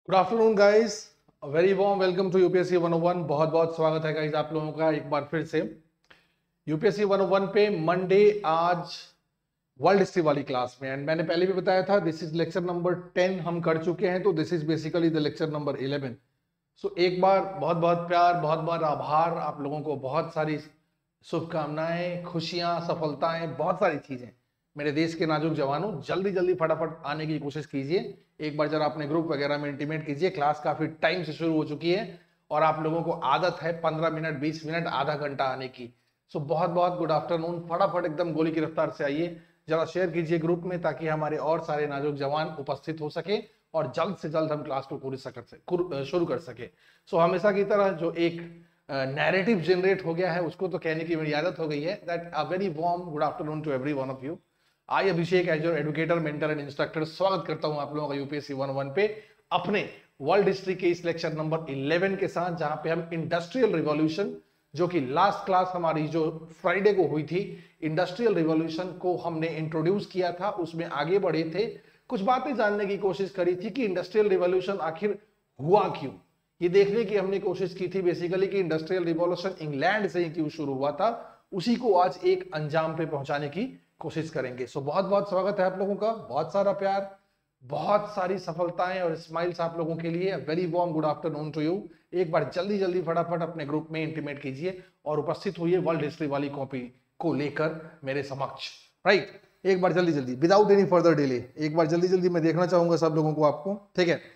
Good afternoon guys, very warm welcome to UPSC 101। बहुत बहुत स्वागत है गाइस आप लोगों का एक बार फिर से यूपीएससी 101 पे मंडे आज वर्ल्ड हिस्ट्री वाली क्लास में। एंड मैंने पहले भी बताया था दिस इज लेक्चर नंबर 10 हम कर चुके हैं, तो this is basically the lecture number 11। सो एक बार बहुत बहुत प्यार, बहुत बहुत आभार आप लोगों को, बहुत सारी शुभकामनाएं, खुशियां, सफलताएं, बहुत सारी चीजें। मेरे देश के नाजुक जवानों, जल्दी जल्दी फटाफट आने की कोशिश कीजिए। एक बार जरा अपने ग्रुप वगैरह में इंटीमेट कीजिए। क्लास काफी टाइम से शुरू हो चुकी है और आप लोगों को आदत है 15 मिनट, 20 मिनट, आधा घंटा आने की। सो बहुत बहुत गुड आफ्टरनून। फटाफट एकदम गोली की रफ्तार से आइए, जरा शेयर कीजिए ग्रुप में ताकि हमारे और सारे नाजुक जवान उपस्थित हो सके और जल्द से जल्द हम क्लास को शुरू कर सके। सो हमेशा की तरह जो एक नैरेटिव जनरेट हो गया है उसको तो कहने की मेरी आदत हो गई है। That a very warm good afternoon to every one of you. I Abhishek as your educator, mentor and instructor स्वागत करता हूं आप लोगों का यूपीएससी 101 पे अपने वर्ल्ड हिस्ट्री के इस लेक्चर नंबर 11 के साथ, जहां पे हम इंडस्ट्रियल रिवॉल्यूशन, जो कि लास्ट क्लास हमारी जो फ्राइडे को हुई थी, इंडस्ट्रियल रिवॉल्यूशन को हमने इंट्रोड्यूस किया था, उसमें आगे बढ़े थे, कुछ बातें जानने की कोशिश करी थी कि इंडस्ट्रियल रिवॉल्यूशन आखिर हुआ क्यों। ये देखने की हमने कोशिश की थी बेसिकली कि इंडस्ट्रियल रिवॉल्यूशन इंग्लैंड से ही क्यों शुरू हुआ था, उसी को आज एक अंजाम पे पहुंचाने की कोशिश करेंगे। सो बहुत बहुत स्वागत है आप लोगों का, बहुत सारा प्यार, बहुत सारी सफलताएं और स्माइल्स आप लोगों के लिए। Very warm good afternoon to you. एक बार जल्दी जल्दी फटाफट अपने ग्रुप में इंटीमेट कीजिए और उपस्थित हुई वर्ल्ड हिस्ट्री वाली कॉपी को लेकर मेरे समक्ष। राइट, एक बार जल्दी जल्दी, विदाउट एनी फर्दर डिले, एक बार जल्दी जल्दी मैं देखना चाहूंगा सब लोगों को, आपको, ठीक है।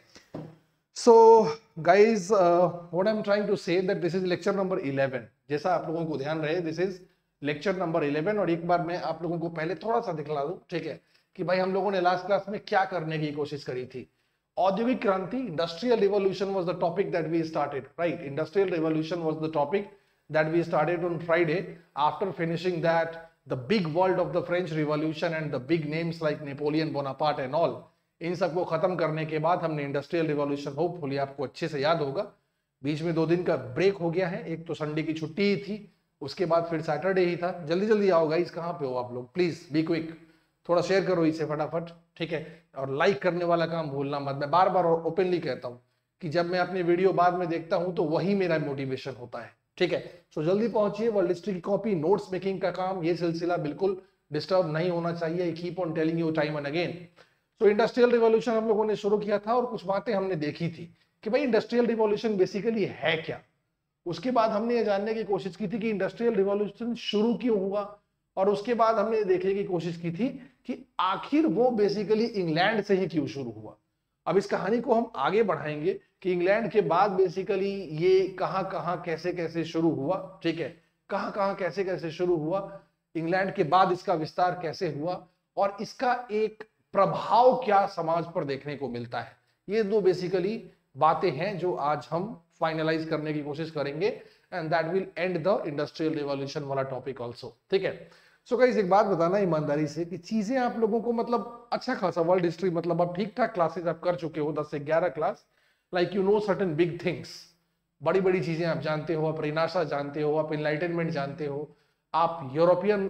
So guys, what I am trying to say that this is lecture number 11। जैसा आप लोगों को ध्यान रहे, दिस इज लेक्चर नंबर 11। और एक बार मैं आप लोगों को पहले थोड़ा सा दिखला दूं, ठीक है, कि भाई हम लोगों ने लास्ट क्लास में क्या करने की कोशिश करी थी। औद्योगिक क्रांति, industrial revolution was the topic that we started, right. Industrial revolution was the topic that we started on Friday after finishing that the big world of the French revolution and the big names like Napoleon Bonaparte and all. इन सबको खत्म करने के बाद हमने industrial revolution, hopefully आपको अच्छे से याद होगा, बीच में 2 दिन का ब्रेक हो गया है, एक तो संडे की छुट्टी ही थी, उसके बाद फिर सैटरडे ही था। जल्दी जल्दी आओ गाइस, कहाँ पे हो आप लोग, प्लीज बी क्विक, थोड़ा शेयर करो इसे फटाफट, ठीक है। और लाइक करने वाला काम भूलना मत। मैं बार बार ओपनली कहता हूँ कि जब मैं अपनी वीडियो बाद में देखता हूँ तो वही मेरा मोटिवेशन होता है, ठीक है। सो जल्दी पहुंचिए, वर्ल्ड हिस्ट्री की कॉपी, नोट्स मेकिंग का काम, ये सिलसिला बिल्कुल डिस्टर्ब नहीं होना चाहिए। Keep on telling you time and again. तो इंडस्ट्रियल रिवॉल्यूशन हम लोगों ने शुरू किया था और कुछ बातें हमने देखी थी कि भाई इंडस्ट्रियल रिवॉल्यूशन बेसिकली है क्या। उसके बाद हमने ये जानने की कोशिश की थी कि इंडस्ट्रियल रिवॉल्यूशन शुरू क्यों हुआ, और उसके बाद हमने देखने की कोशिश की थी कि आखिर वो बेसिकली इंग्लैंड से ही क्यों शुरू हुआ। अब इस कहानी को हम आगे बढ़ाएंगे कि इंग्लैंड के बाद बेसिकली ये कहां कहां कैसे कैसे शुरू हुआ, ठीक है, कहां कहां कैसे कैसे शुरू हुआ, इंग्लैंड के बाद इसका विस्तार कैसे हुआ और इसका एक प्रभाव क्या समाज पर देखने को मिलता है। ये 2 बेसिकली बातें हैं जो आज हम फाइनलाइज करने की कोशिश करेंगे and that will end the industrial revolution वाला टॉपिक आल्सो, ठीक है। सो गाइस, एक बात बताना ईमानदारी से कि चीजें आप लोगों को मतलब अच्छा खासा वर्ल्ड हिस्ट्री, मतलब आप ठीक ठाक क्लासेस आप कर चुके हो, 10 से 11 class, like you know certain big things, बड़ी बड़ी चीजें आप जानते हो, आप रिनाशा जानते हो, आप इनलाइटनमेंट जानते हो, आप यूरोपियन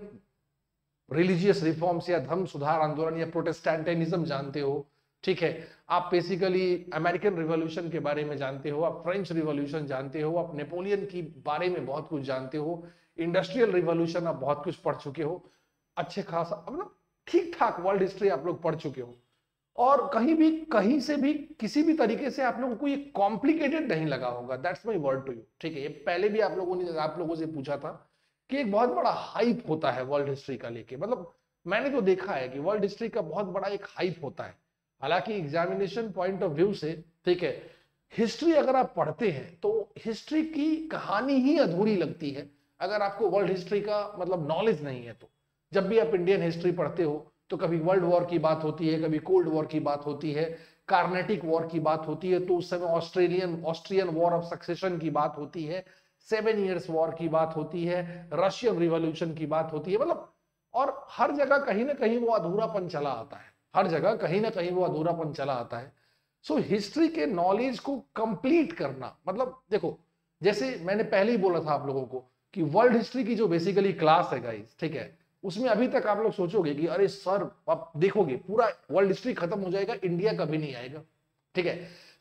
रिलीजियस रिफॉर्म्स या धर्म सुधार आंदोलन या प्रोटेस्टेंटिज्म जानते हो, ठीक है। आप बेसिकली अमेरिकन रिवॉल्यूशन के बारे में जानते हो, आप फ्रेंच रिवॉल्यूशन जानते हो, आप नेपोलियन की बारे में बहुत कुछ जानते हो, इंडस्ट्रियल रिवॉल्यूशन आप बहुत कुछ पढ़ चुके हो, अच्छे खासा मतलब ठीक ठाक वर्ल्ड हिस्ट्री आप लोग पढ़ चुके हो, और कहीं भी कहीं से भी किसी भी तरीके से आप लोगों को ये कॉम्प्लिकेटेड नहीं लगा होगा। That's my word to you, ठीक है। ये पहले भी आप लोगों से पूछा था कि एक बहुत बड़ा हाइप होता है वर्ल्ड हिस्ट्री का लेके, मतलब मैंने तो देखा है कि वर्ल्ड हिस्ट्री का बहुत बड़ा एक हाइप होता है। हालांकि एग्जामिनेशन पॉइंट ऑफ व्यू से, ठीक है, हिस्ट्री अगर आप पढ़ते हैं तो हिस्ट्री की कहानी ही अधूरी लगती है अगर आपको वर्ल्ड हिस्ट्री का मतलब नॉलेज नहीं है। तो जब भी आप इंडियन हिस्ट्री पढ़ते हो तो कभी वर्ल्ड वॉर की बात होती है, कभी कोल्ड वॉर की बात होती है, कार्नेटिक वॉर की बात होती है, तो उस समय ऑस्ट्रियन वॉर ऑफ सक्सेशन की बात होती है, 7 ईयर्स वॉर की बात होती है, रशियन रिवॉल्यूशन की बात होती है, मतलब और हर जगह कहीं ना कहीं वो अधूरापन चला आता है, हर जगह कहीं ना कहीं वो अधूरापन चला आता है। सो हिस्ट्री के नॉलेज को कंप्लीट करना, मतलब देखो, जैसे मैंने पहले ही बोला था आप लोगों को कि वर्ल्ड हिस्ट्री की जो बेसिकली क्लास है गाइस, ठीक है, उसमें अभी तक आप लोग सोचोगे कि अरे सर, आप देखोगे पूरा वर्ल्ड हिस्ट्री खत्म हो जाएगा, इंडिया कभी नहीं आएगा, ठीक है।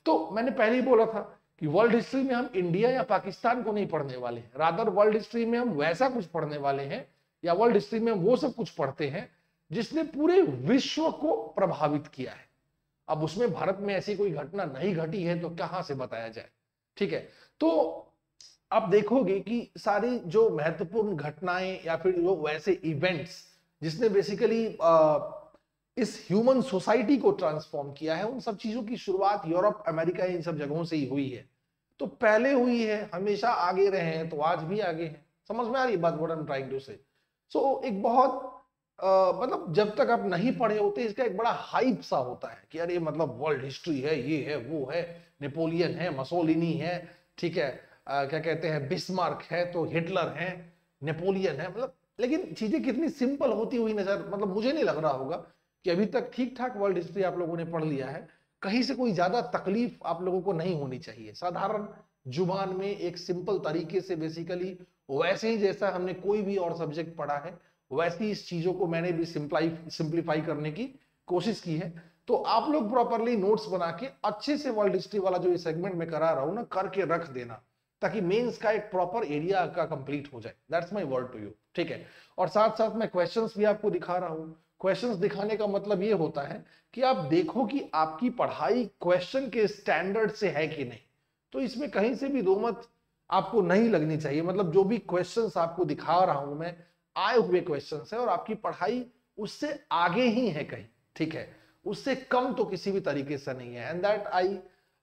तो मैंने पहले ही बोला था कि वर्ल्ड हिस्ट्री में हम इंडिया या पाकिस्तान को नहीं पढ़ने वाले हैं, रादर वर्ल्ड हिस्ट्री में हम वैसा कुछ पढ़ने वाले हैं, या वर्ल्ड हिस्ट्री में हम वो सब कुछ पढ़ते हैं जिसने पूरे विश्व को प्रभावित किया है। अब उसमें भारत में ऐसी कोई घटना नहीं घटी है तो कहां से बताया जाए, ठीक है। तो आप देखोगे कि सारी जो महत्वपूर्ण घटनाएं या फिर जो वैसे इवेंट्स जिसने बेसिकली इस ह्यूमन सोसाइटी को ट्रांसफॉर्म किया है, उन सब चीजों की शुरुआत यूरोप, अमेरिका, इन सब जगहों से ही हुई है। तो पहले हुई है, हमेशा आगे रहे हैं, तो आज भी आगे हैं। समझ में आ रही बात, what I am trying to say. So एक बहुत मतलब जब तक आप नहीं पढ़े होते इसका एक बड़ा हाइप सा होता है कि अरे मतलब वर्ल्ड हिस्ट्री है, ये है, वो है, नेपोलियन है, मसोलिनी है, ठीक है, क्या कहते हैं, बिस्मार्क है, तो हिटलर है, नेपोलियन है, मतलब। लेकिन चीजें कितनी सिंपल होती हुई नजर, मतलब मुझे नहीं लग रहा होगा कि अभी तक ठीक ठाक वर्ल्ड हिस्ट्री आप लोगों ने पढ़ लिया है, कहीं से कोई ज्यादा तकलीफ आप लोगों को नहीं होनी चाहिए। साधारण जुबान में एक सिंपल तरीके से बेसिकली वैसे ही जैसा हमने कोई भी और सब्जेक्ट पढ़ा है वैसी इस चीजों को मैंने भी सिंप्लीफाई करने की कोशिश की है। तो आप लोग प्रॉपरली नोट्स बना के अच्छे से वर्ल्ड हिस्ट्री वाला जो ये सेगमेंट में करा रहा हूं ना, करके रख देना, ताकि मेंस का एक प्रॉपर एरिया का कंप्लीट हो जाए। That's my word to you, ठीक है। और साथ साथ मैं क्वेश्चंस भी आपको दिखा रहा हूं। क्वेश्चंस दिखाने का मतलब ये होता है कि आप देखो कि आपकी पढ़ाई क्वेश्चन के स्टैंडर्ड से है कि नहीं। तो इसमें कहीं से भी दो मत आपको नहीं लगनी चाहिए। मतलब जो भी क्वेश्चंस आपको दिखा रहा हूं मैं, आए हुए क्वेश्चंस है और आपकी पढ़ाई उससे आगे ही है कहीं, ठीक है, उससे कम तो किसी भी तरीके से नहीं है। एंड दैट आई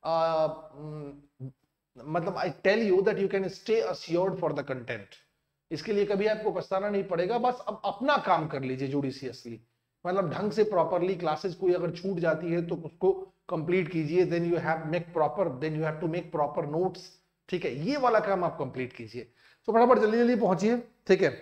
मतलब I tell you that you can stay assured for the content. इसके लिए कभी आपको पछताना नहीं पड़ेगा। बस अब अपना काम कर लीजिए जुडिशियसली, मतलब ढंग से प्रॉपरली। क्लासेस कोई अगर छूट जाती है तो उसको कंप्लीट कीजिए। Then you have to make proper notes, ठीक है। ये वाला काम आप कंप्लीट कीजिए। तो फटाफट जल्दी जल्दी पहुंचिए, ठीक है।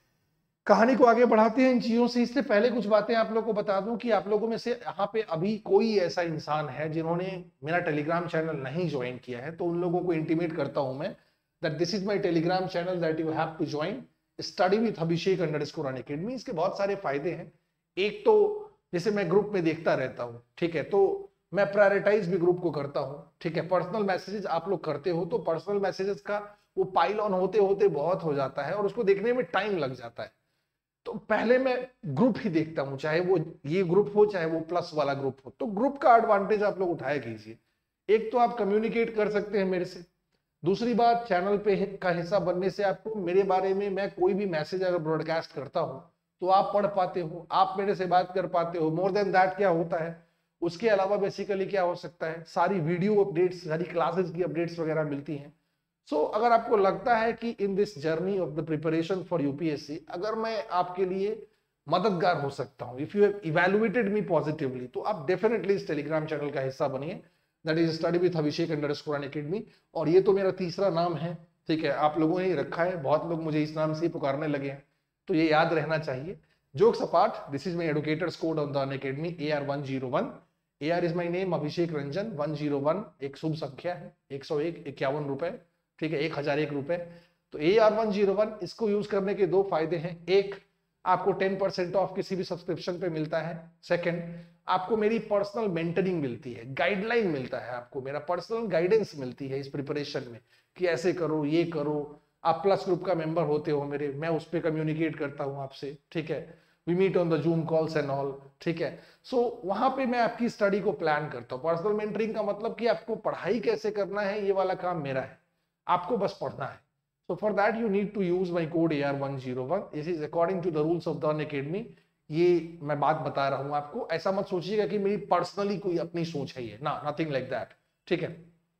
कहानी को आगे बढ़ाते हैं इन चीजों से। इससे पहले कुछ बातें आप लोगों को बता दूं कि आप लोगों में से यहाँ पे अभी कोई ऐसा इंसान है जिन्होंने मेरा टेलीग्राम चैनल नहीं ज्वाइन किया है, तो उन लोगों को इंटीमेट करता हूं मैं that this is my Telegram channel that you have to join, study with Abhishek _ Unacademy. इसके बहुत सारे फायदे हैं। एक तो जैसे मैं ग्रुप में देखता रहता हूँ, ठीक है, तो मैं प्रायोरिटाइज भी ग्रुप को करता हूँ, ठीक है। पर्सनल मैसेजेस आप लोग करते हो तो पर्सनल मैसेजेस का वो पाइल ऑन होते होते बहुत हो जाता है और उसको देखने में टाइम लग जाता है। तो पहले मैं ग्रुप ही देखता हूं, चाहे वो ये ग्रुप हो चाहे वो प्लस वाला ग्रुप हो। तो ग्रुप का एडवांटेज आप लोग उठाया कीजिए। एक तो आप कम्युनिकेट कर सकते हैं मेरे से। दूसरी बात, चैनल पे का हिस्सा बनने से आपको मेरे बारे में मैं कोई भी मैसेज अगर ब्रॉडकास्ट करता हूं तो आप पढ़ पाते हो, आप मेरे से बात कर पाते हो। मोर देन दैट क्या होता है, उसके अलावा बेसिकली क्या हो सकता है, सारी वीडियो अपडेट्स, सारी क्लासेस की अपडेट्स वगैरह मिलती हैं। सो अगर आपको लगता है कि in this journey of the preparation for UPSC अगर मैं आपके लिए मददगार हो सकता हूं, if you have evaluated me positively, तो आप डेफिनेटली इस टेलीग्राम चैनल का हिस्सा बनिए, that is study with Abhishek _ Unacademy. और ये तो मेरा तीसरा नाम है, ठीक है, आप लोगों ने ही रखा है, बहुत लोग मुझे इस नाम से ही पुकारने लगे हैं, तो ये याद रहना चाहिए। Jokes apart, this is my educators code on the Unacademy, AR101। AR is my name, Abhishek Ranjan. 101 एक शुभ संख्या है, 101 51 रुपए, ठीक है, 1001 रुपए। तो AR101 इसको यूज करने के दो फायदे हैं। एक, आपको 10% ऑफ किसी भी सब्सक्रिप्शन पे मिलता है। सेकंड, आपको मेरी पर्सनल मेंटरिंग मिलती है, गाइडलाइन मिलता है, आपको मेरा पर्सनल गाइडेंस मिलती है इस प्रिपरेशन में कि ऐसे करो, ये करो। आप प्लस ग्रुप का मेंबर होते हो मेरे, मैं उस पर कम्युनिकेट करता हूँ आपसे, ठीक है। We meet on the Zoom calls and all, ठीक है। सो वहां पे मैं आपकी स्टडी को प्लान करता हूँ। पर्सनल मेंटरिंग का मतलब कि आपको पढ़ाई कैसे करना है, ये वाला काम मेरा है, आपको बस पढ़ना है। So for that you need to use my code AR101. This is according to the rules of the Unacademy. ये मैं बात बता रहा हूं आपको, ऐसा मत सोचिएगा कि मेरी पर्सनली कोई अपनी सोच है ये, ना, नथिंग लाइक दैट, ठीक है।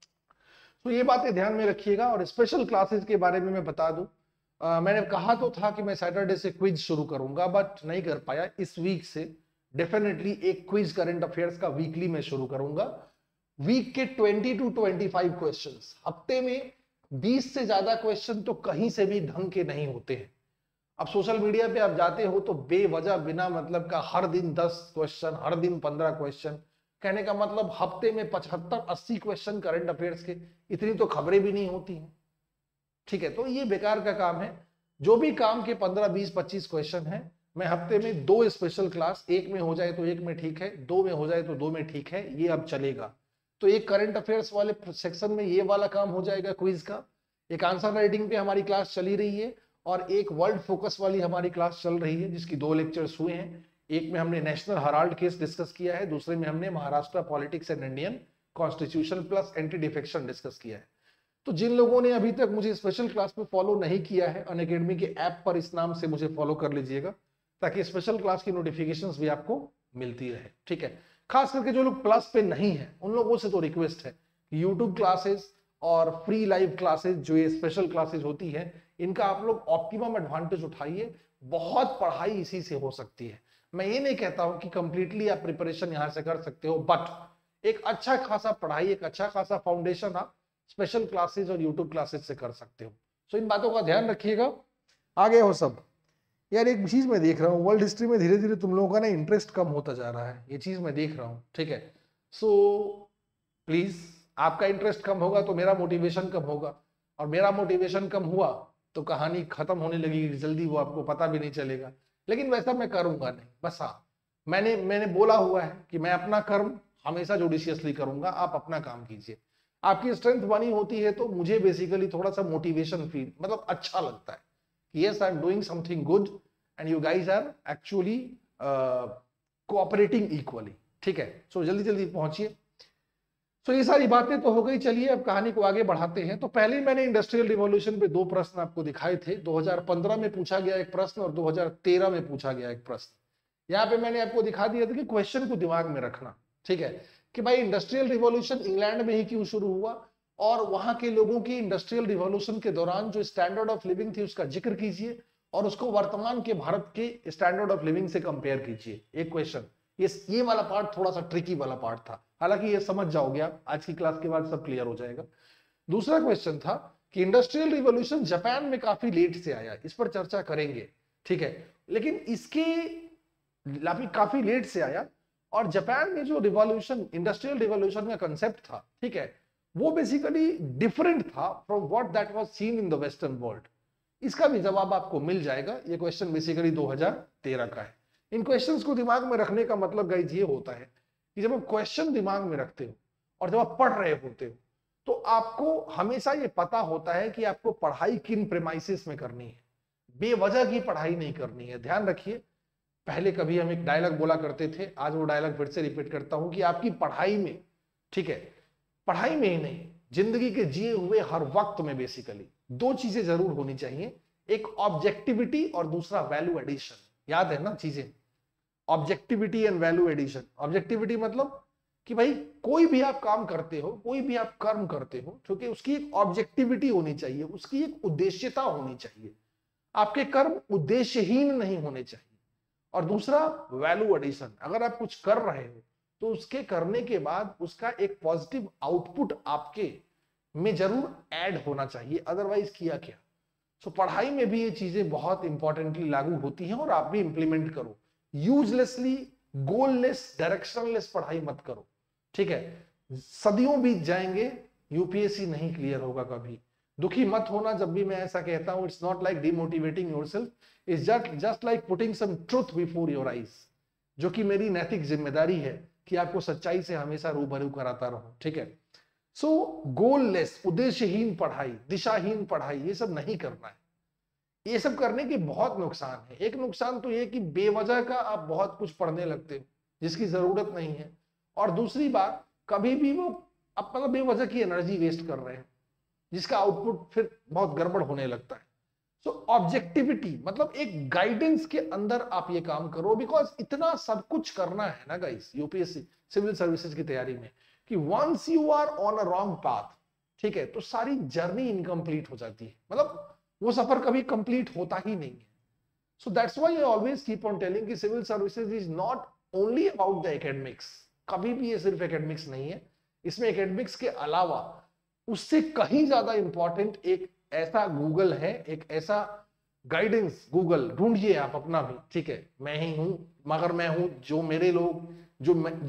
तो ये बातें ध्यान में रखिएगा। और स्पेशल क्लासेस के बारे में मैं बता दूं, मैंने कहा तो था कि मैं सैटरडे से क्विज शुरू करूंगा, बट नहीं कर पाया। इस वीक से डेफिनेटली एक क्विज करंट अफेयर्स का वीकली मैं शुरू करूंगा। वीक के 20 to 25 क्वेश्चंस, हफ्ते में 20 से ज्यादा क्वेश्चन तो कहीं से भी ढंग के नहीं होते हैं। अब सोशल मीडिया पे आप जाते हो तो बेवजह बिना मतलब का हर दिन 10 क्वेश्चन, हर दिन 15 क्वेश्चन, कहने का मतलब हफ्ते में 75-80 क्वेश्चन करंट अफेयर्स के, इतनी तो खबरें भी नहीं होती हैं, ठीक है। तो ये बेकार का काम है। जो भी काम के 15, 20, 25 क्वेश्चन है, मैं हफ्ते में 2 स्पेशल क्लास, एक में हो जाए तो एक में ठीक है, 2 में हो जाए तो 2 में ठीक है, ये अब चलेगा। तो एक करंट अफेयर्स वाले सेक्शन में ये वाला काम हो जाएगा क्विज का, एक आंसर राइटिंग पे हमारी क्लास चली रही है, और एक वर्ल्ड फोकस वाली हमारी क्लास चल रही है जिसकी 2 लेक्चर्स हुए हैं। एक में हमने नेशनल हराल्ड केस डिस्कस किया है, दूसरे में हमने Maharashtra politics and Indian constitution plus anti defection discuss किया है। तो जिन लोगों ने अभी तक मुझे स्पेशल क्लास में फॉलो नहीं किया है, अनअकैडमी के ऐप पर इस नाम से मुझे फॉलो कर लीजिएगा, ताकि स्पेशल क्लास की नोटिफिकेशंस भी आपको मिलती रहे, ठीक है। खास करके जो लोग प्लस पे नहीं है उन लोगों से तो रिक्वेस्ट है कि यूट्यूब क्लासेस और फ्री लाइव क्लासेस, जो ये स्पेशल क्लासेस होती है, इनका आप लोग ऑप्टिमम एडवांटेज उठाइए। बहुत पढ़ाई इसी से हो सकती है। मैं ये नहीं कहता हूं कि कंप्लीटली आप प्रिपरेशन यहां से कर सकते हो, बट एक अच्छा खासा पढ़ाई, एक अच्छा खासा फाउंडेशन आप स्पेशल क्लासेस और यूट्यूब क्लासेस से कर सकते हो। सो इन बातों का ध्यान रखिएगा। आगे हो सब। यार एक चीज मैं देख रहा हूँ, वर्ल्ड हिस्ट्री में धीरे धीरे तुम लोगों का ना इंटरेस्ट कम होता जा रहा है, ये चीज मैं देख रहा हूँ, ठीक है। सो प्लीज, आपका इंटरेस्ट कम होगा तो मेरा मोटिवेशन कम होगा, और मेरा मोटिवेशन कम हुआ तो कहानी खत्म होने लगेगी जल्दी, वो आपको पता भी नहीं चलेगा। लेकिन वैसा मैं करूंगा नहीं। बस हाँ, मैंने बोला हुआ है कि मैं अपना कर्म हमेशा जुडिशियसली करूंगा, आप अपना काम कीजिए। आपकी स्ट्रेंथ बनी होती है तो मुझे बेसिकली थोड़ा सा मोटिवेशन फील, मतलब अच्छा लगता है कि yes I am doing something good and you guys are actually cooperating equally, ठीक है। सो जल्दी जल्दी पहुंचिए। तो ये सारी बातें तो हो गई, चलिए अब कहानी को आगे बढ़ाते हैं। तो पहले मैंने इंडस्ट्रियल रिवॉल्यूशन पे 2 प्रश्न आपको दिखाए थे। 2015 में पूछा गया एक प्रश्न और 2013 में पूछा गया एक प्रश्न। यहाँ पे मैंने आपको दिखा दिया था कि क्वेश्चन को दिमाग में रखना, ठीक है, कि भाई इंडस्ट्रियल रिवॉल्यूशन इंग्लैंड में ही क्यों शुरू हुआ, और वहां के लोगों की इंडस्ट्रियल रिवॉल्यूशन के दौरान जो स्टैंडर्ड ऑफ लिविंग थी उसका जिक्र कीजिए, और उसको वर्तमान के भारत के स्टैंडर्ड ऑफ लिविंग से कंपेयर कीजिए। एक क्वेश्चन, ये वाला पार्ट थोड़ा सा ट्रिकी वाला पार्ट था, हालांकि ये समझ जाओगे आप, आज की क्लास के बाद सब क्लियर हो जाएगा। दूसरा क्वेश्चन था कि इंडस्ट्रियल रिवॉल्यूशन जापान में काफी लेट से आया, इस पर चर्चा करेंगे, ठीक है, लेकिन इसके काफी लेट से आया, और जापान में जो रिवॉल्यूशन, इंडस्ट्रियल रिवॉल्यूशन का कंसेप्ट था, ठीक है, वो बेसिकली डिफरेंट था from what that was seen in the western world. इसका भी जवाब आपको मिल जाएगा। ये क्वेश्चन बेसिकली 2013 का है। इन क्वेश्चंस को दिमाग में रखने का मतलब गाइस ये होता है कि जब आप क्वेश्चन दिमाग में रखते हो और जब आप पढ़ रहे होते हो तो आपको हमेशा ये पता होता है कि आपको पढ़ाई किन प्रेमाइसिस में करनी है, बेवजह की पढ़ाई नहीं करनी है। ध्यान रखिए, पहले कभी हम एक डायलॉग बोला करते थे, आज वो डायलॉग फिर से रिपीट करता हूं कि आपकी पढ़ाई में, ठीक है, पढ़ाई में ही नहीं, जिंदगी के जिए हुए हर वक्त में बेसिकली 2 चीजें जरूर होनी चाहिए, एक ऑब्जेक्टिविटी और दूसरा वैल्यू एडिशन। याद है ना चीजें, objectivity and value addition. Objectivity मतलब कि भाई कोई भी आप काम करते हो, कोई भी आप कर्म करते हो, क्योंकि उसकी एक ऑब्जेक्टिविटी होनी चाहिए, उसकी एक उद्देश्यता होनी चाहिए, आपके कर्म उद्देश्यहीन नहीं होने चाहिए। और दूसरा वैल्यू एडिशन, अगर आप कुछ कर रहे हो तो उसके करने के बाद उसका एक पॉजिटिव आउटपुट आपके में जरूर ऐड होना चाहिए, अदरवाइज किया क्या। सो पढ़ाई में भी ये चीजें बहुत इंपॉर्टेंटली लागू होती हैं और आप भी इंप्लीमेंट करो। यूजलेसली, गोललेस, डायरेक्शनलेस पढ़ाई मत करो, ठीक है। सदियों बीत जाएंगे, यूपीएससी नहीं क्लियर होगा कभी। दुखी मत होना जब भी मैं ऐसा कहता हूं। It's not like demotivating yourself, it's just like putting some truth before your eyes, जो कि मेरी नैतिक जिम्मेदारी है कि आपको सच्चाई से हमेशा रूबरू कराता रहूं, ठीक है। सो गोललेस, उद्देश्यहीन पढ़ाई, दिशाहीन पढ़ाई, ये सब नहीं करना है। ये सब करने के बहुत नुकसान है। एक नुकसान तो ये कि बेवजह का आप बहुत कुछ पढ़ने लगते हो जिसकी जरूरत नहीं है, और दूसरी बात, कभी भी वो आप मतलब बेवजह की एनर्जी वेस्ट कर रहे हैं जिसका आउटपुट फिर बहुत गड़बड़ होने लगता है। सो ऑब्जेक्टिविटी मतलब एक गाइडेंस के अंदर आप ये काम करो, बिकॉज इतना सब कुछ करना है ना गाइस यूपीएससी सिविल सर्विसेज की तैयारी में, कि once you are on a wrong path, ठीक है, तो सारी जर्नी इनकम्प्लीट हो जाती है, मतलब वो सफर कभी कंप्लीट होता ही नहीं है। So that's why I always keep on telling कि civil services is not only about the academics. कभी भी ये सिर्फ एकेडमिक्स नहीं है, इसमें एकेडमिक्स के अलावा उससे कहीं ज्यादा इंपॉर्टेंट एक ऐसा गूगल है, एक ऐसा गाइडेंस गूगल ढूंढिए आप अपना भी, ठीक है। मैं ही हूं, मगर मैं हूं जो मेरे लोग, जो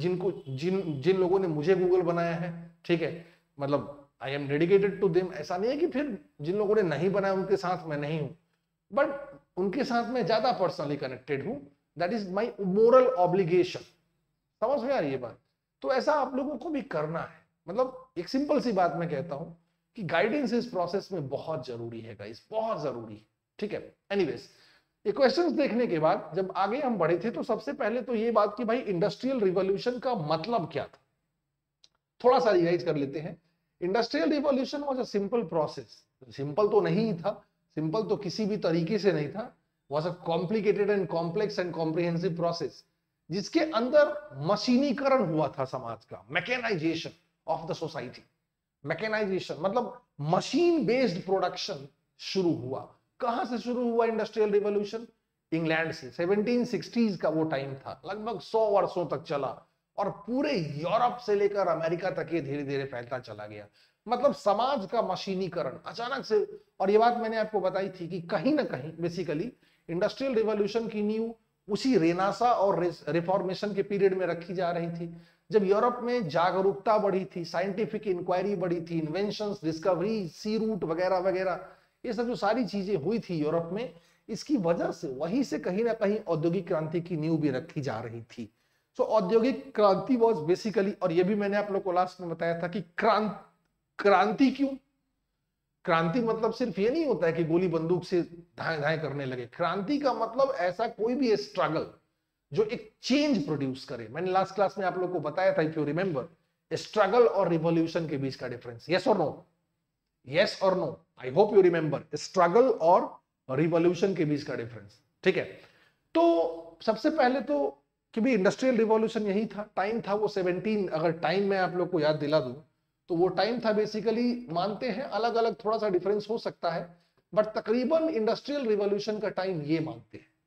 जिन लोगों ने मुझे गूगल बनाया है, ठीक है, मतलब I am dedicated to them. ऐसा नहीं है कि फिर जिन लोगों ने नहीं बनाया उनके साथ मैं नहीं हूं, बट उनके साथ मैं ज्यादा पर्सनली कनेक्टेड हूं। That is my moral obligation. समझ में आ रही है बात? तो ऐसा आप लोगों को भी करना है। मतलब एक सिंपल सी बात मैं कहता हूं कि गाइडेंस इस प्रोसेस में बहुत जरूरी है गाइस, बहुत जरूरी। ठीक है, एनीवेज ये क्वेश्चंस देखने के बाद जब आगे हम बढ़े थे तो सबसे पहले तो ये बात कि भाई इंडस्ट्रियल रिवॉल्यूशन का मतलब क्या था, थोड़ा सा रिवाइज कर लेते हैं। Industrial revolution was a simple process, simple तो नहीं था, सिंपल तो किसी भी तरीके से नहीं था, was a complicated and complex and comprehensive process जिसके अंदर मशीनीकरण हुआ था समाज का, mechanisation of the society. Mechanisation मतलब मशीन बेस्ड प्रोडक्शन शुरू हुआ। कहां से शुरू हुआ इंडस्ट्रियल रिवॉल्यूशन? इंग्लैंड से। 1760s का वो टाइम था, लगभग 100 वर्षों तक चला और पूरे यूरोप से लेकर अमेरिका तक ये धीरे धीरे फैलता चला गया। मतलब समाज का मशीनीकरण अचानक से। और ये बात मैंने आपको बताई थी कि कहीं ना कहीं बेसिकली इंडस्ट्रियल रिवॉल्यूशन की नींव उसी रेनासा और रिफॉर्मेशन के पीरियड में रखी जा रही थी, जब यूरोप में जागरूकता बढ़ी थी, साइंटिफिक इंक्वायरी बढ़ी थी, इन्वेंशंस, डिस्कवरी, सी रूट वगैरह वगैरह, ये सब जो सारी चीजें हुई थी यूरोप में, इसकी वजह से वहीं से कहीं ना कहीं औद्योगिक क्रांति की नींव भी रखी जा रही थी। सो औद्योगिक क्रांति वाज बेसिकली, और ये भी मैंने आप लोग को लास्ट में बताया था कि क्रांति क्यों? क्रांति मतलब सिर्फ ये नहीं होता है कि गोली बंदूक से धाए धाए करने लगे। क्रांति का मतलब ऐसा कोई भी स्ट्रगल जो एक चेंज प्रोड्यूस करे। मैंने लास्ट क्लास में आप लोग को बताया था, इफ यू रिमेंबर, स्ट्रगल और रिवॉल्यूशन के बीच का डिफरेंस। यस और नो? यस और no? I hope you remember struggle और रिवॉल्यूशन के बीच का डिफरेंस। ठीक है, तो सबसे पहले तो कि भी इंडस्ट्रियल रिवॉल्यूशन यही था, टाइम था वो 17, अगर टाइम मैं आप लोग को याद दिला दूं तो वो टाइम था बेसिकली, मानते हैं अलग अलग थोड़ा सा डिफरेंस हो सकता है, बट तकरीबन इंडस्ट्रियल रिवॉल्यूशन का टाइम ये मानते हैं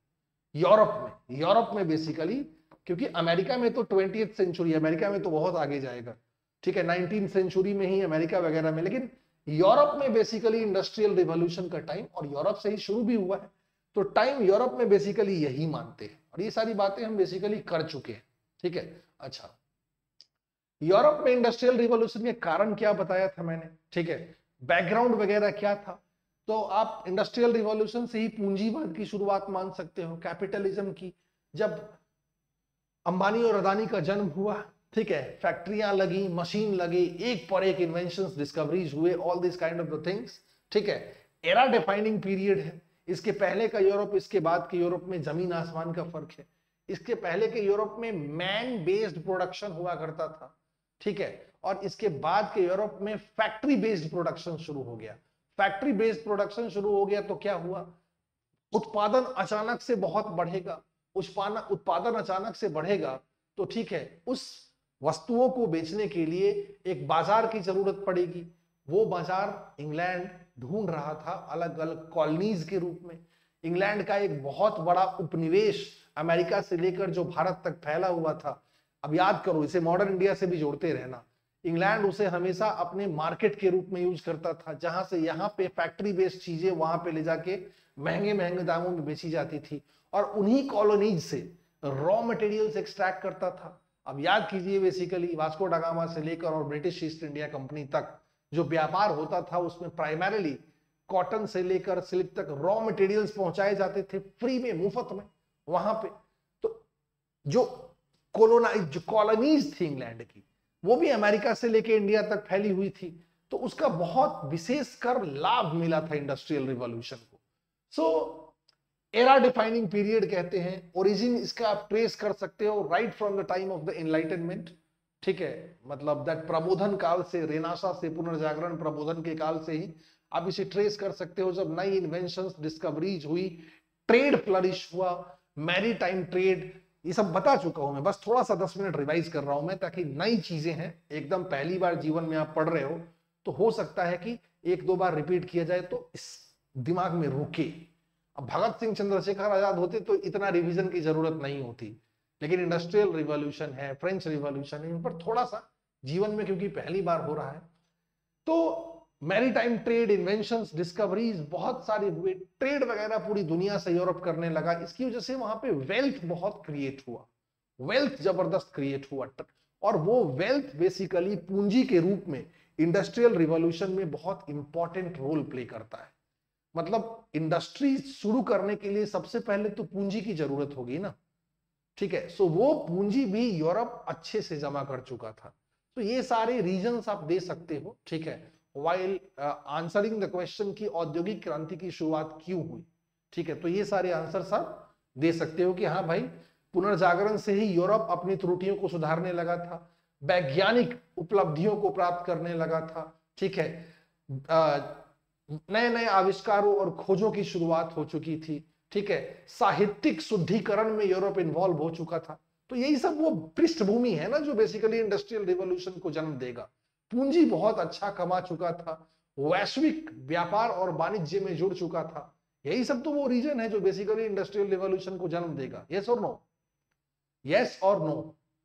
यूरोप में बेसिकली, क्योंकि अमेरिका में तो 20th सेंचुरी, अमेरिका में तो बहुत आगे जाएगा। ठीक है, 19th सेंचुरी में ही अमेरिका वगैरह में, लेकिन यूरोप में बेसिकली इंडस्ट्रियल रिवॉल्यूशन का टाइम, और यूरोप से ही शुरू भी हुआ है, तो टाइम यूरोप में बेसिकली यही मानते हैं, और ये सारी बातें हम बेसिकली कर चुके हैं। ठीक है, अच्छा, यूरोप में इंडस्ट्रियल रिवॉल्यूशन के कारण क्या बताया था मैंने? ठीक है, बैकग्राउंड वगैरह क्या था? तो आप इंडस्ट्रियल रिवॉल्यूशन से ही पूंजीवाद की शुरुआत मान सकते हो, कैपिटलिज्म की। जब अंबानी और अदानी का जन्म हुआ, ठीक है, फैक्ट्रियां लगी, मशीन लगी, एक पर एक इन्वेंशंस, डिस्कवरीज हुए, all this kind of the things. ठीक है, एरा डिफाइनिंग पीरियड है। इसके पहले का यूरोप, इसके बाद के यूरोप में जमीन आसमान का फर्क है। इसके पहले के यूरोप में मैन बेस्ड प्रोडक्शन हुआ करता था। ठीक है, और इसके बाद के यूरोप में फैक्ट्री बेस्ड प्रोडक्शन शुरू हो गया। फैक्ट्री बेस्ड प्रोडक्शन शुरू हो गया तो क्या हुआ? उत्पादन अचानक से बहुत बढ़ेगा। उत्पादन अचानक से बढ़ेगा तो ठीक है, उस वस्तुओं को बेचने के लिए एक बाजार की जरूरत पड़ेगी। वो बाजार इंग्लैंड ढूंढ रहा था अलग अलग कॉलोनीज के रूप में। इंग्लैंड का एक बहुत बड़ा उपनिवेश अमेरिका से लेकर जो भारत तक फैला हुआ था, अब याद करो, इसे मॉडर्न इंडिया से भी जोड़ते रहना। इंग्लैंड उसे हमेशा अपने मार्केट के रूप में यूज करता था, जहां से यहाँ पे फैक्ट्री बेस्ड चीजें वहां पे ले जाके महंगे महंगे दामों में बेची जाती थी, और उन्हीं कॉलोनीज से रॉ मटेरियल्स एक्सट्रैक्ट करता था। अब याद कीजिए, बेसिकली वास्को डा गामा से लेकर और ब्रिटिश ईस्ट इंडिया कंपनी तक जो व्यापार होता था उसमें प्राइमरीली कॉटन से लेकर सिल्क तक रॉ मटेरियल्स पहुंचाए जाते थे फ्री में, मुफ्त में वहां पे। तो जो कॉलोनीज थी इंग्लैंड की, वो भी अमेरिका से लेकर इंडिया तक फैली हुई थी, तो उसका बहुत विशेष कर लाभ मिला था इंडस्ट्रियल रिवॉल्यूशन को। सो एरा डिफाइनिंग पीरियड कहते हैं। ओरिजिन इसका आप ट्रेस कर सकते हो right from the time of the enlightenment. ठीक है, मतलब दैट प्रबोधन काल से, रेनासा से, पुनर्जागरण प्रबोधन के काल से ही आप इसे ट्रेस कर सकते हो, जब नई इन्वेंशंस, डिस्कवरीज हुई, ट्रेड फ्लरिश हुआ, मैरीटाइम ट्रेड, ये सब बता चुका हूं मैं, बस थोड़ा सा 10 मिनट रिवाइज कर रहा हूं मैं, ताकि नई चीजें हैं, एकदम पहली बार जीवन में आप पढ़ रहे हो तो हो सकता है कि एक दो बार रिपीट किया जाए तो इस दिमाग में रुके। अब भगत सिंह, चंद्रशेखर आजाद होते तो इतना रिवीजन की जरूरत नहीं होती, लेकिन इंडस्ट्रियल रिवॉल्यूशन है, फ्रेंच रिवॉल्यूशन है, इन पर थोड़ा सा जीवन में क्योंकि पहली बार हो रहा है। तो मैरीटाइम ट्रेड, इन्वेंशंस, डिस्कवरीज बहुत सारे हुए, ट्रेड वगैरह पूरी दुनिया से यूरोप करने लगा। इसकी वजह से वहां पे वेल्थ बहुत क्रिएट हुआ, वेल्थ जबरदस्त क्रिएट हुआ, और वो वेल्थ बेसिकली पूंजी के रूप में इंडस्ट्रियल रिवॉल्यूशन में बहुत इंपॉर्टेंट रोल प्ले करता है। मतलब इंडस्ट्री शुरू करने के लिए सबसे पहले तो पूंजी की जरूरत होगी ना। ठीक है, सो वो पूंजी भी यूरोप अच्छे से जमा कर चुका था। तो ये सारे रीजंस आप दे सकते हो, ठीक है, वाइल आंसरिंग द क्वेश्चन की औद्योगिक क्रांति की शुरुआत क्यों हुई, ठीक है। तो ये सारे आंसर आप दे सकते हो कि हाँ भाई, पुनर्जागरण से ही यूरोप अपनी त्रुटियों को सुधारने लगा था, वैज्ञानिक उपलब्धियों को प्राप्त करने लगा था, ठीक है, नए नए आविष्कारों और खोजों की शुरुआत हो चुकी थी, ठीक है, साहित्यिक शुद्धिकरण में यूरोप इन्वॉल्व हो चुका था। तो यही सब वो पृष्ठभूमि है ना जो बेसिकली इंडस्ट्रियल रिवॉल्यूशन को जन्म देगा। पूंजी बहुत अच्छा कमा चुका था, वैश्विक व्यापार और वाणिज्य में जुड़ चुका था, यही सब तो वो रीजन है जो बेसिकली इंडस्ट्रियल रिवॉल्यूशन को जन्म देगा। यस और नो, यस और नो,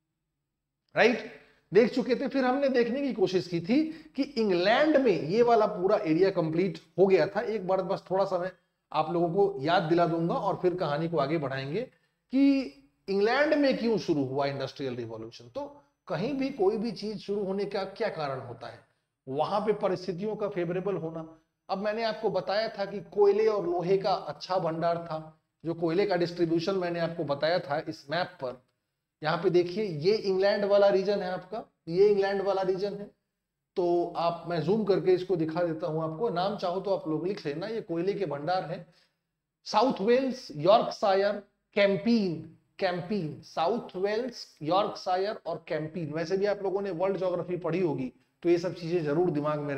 राइट। देख चुके थे। फिर हमने देखने की कोशिश की थी कि इंग्लैंड में ये वाला पूरा एरिया कंप्लीट हो गया था। एक बार बस थोड़ा सा मैं आप लोगों को याद दिला दूंगा और फिर कहानी को आगे बढ़ाएंगे कि इंग्लैंड में क्यों शुरू हुआ इंडस्ट्रियल रिवॉल्यूशन। तो कहीं भी कोई भी चीज शुरू होने का क्या कारण होता है, वहां पे परिस्थितियों का फेवरेबल होना। अब मैंने आपको बताया था कि कोयले और लोहे का अच्छा भंडार था, जो कोयले का डिस्ट्रीब्यूशन मैंने आपको बताया था इस मैप पर। यहाँ पे देखिए, ये इंग्लैंड वाला रीजन है आपका, ये इंग्लैंड वाला रीजन है। तो आप, मैं जूम करके इसको दिखा देता हूं आपको, नाम चाहो तो आप लोग लिख लेना, ये कोयले के भंडार है। South Wales, Yorkshire, Campine, Campine, South Wales, Yorkshire और कैंपीन। वैसे भी आप लोगों ने वर्ल्ड ज्योग्राफी पढ़ी होगी तो ये सब चीजें जरूर दिमाग में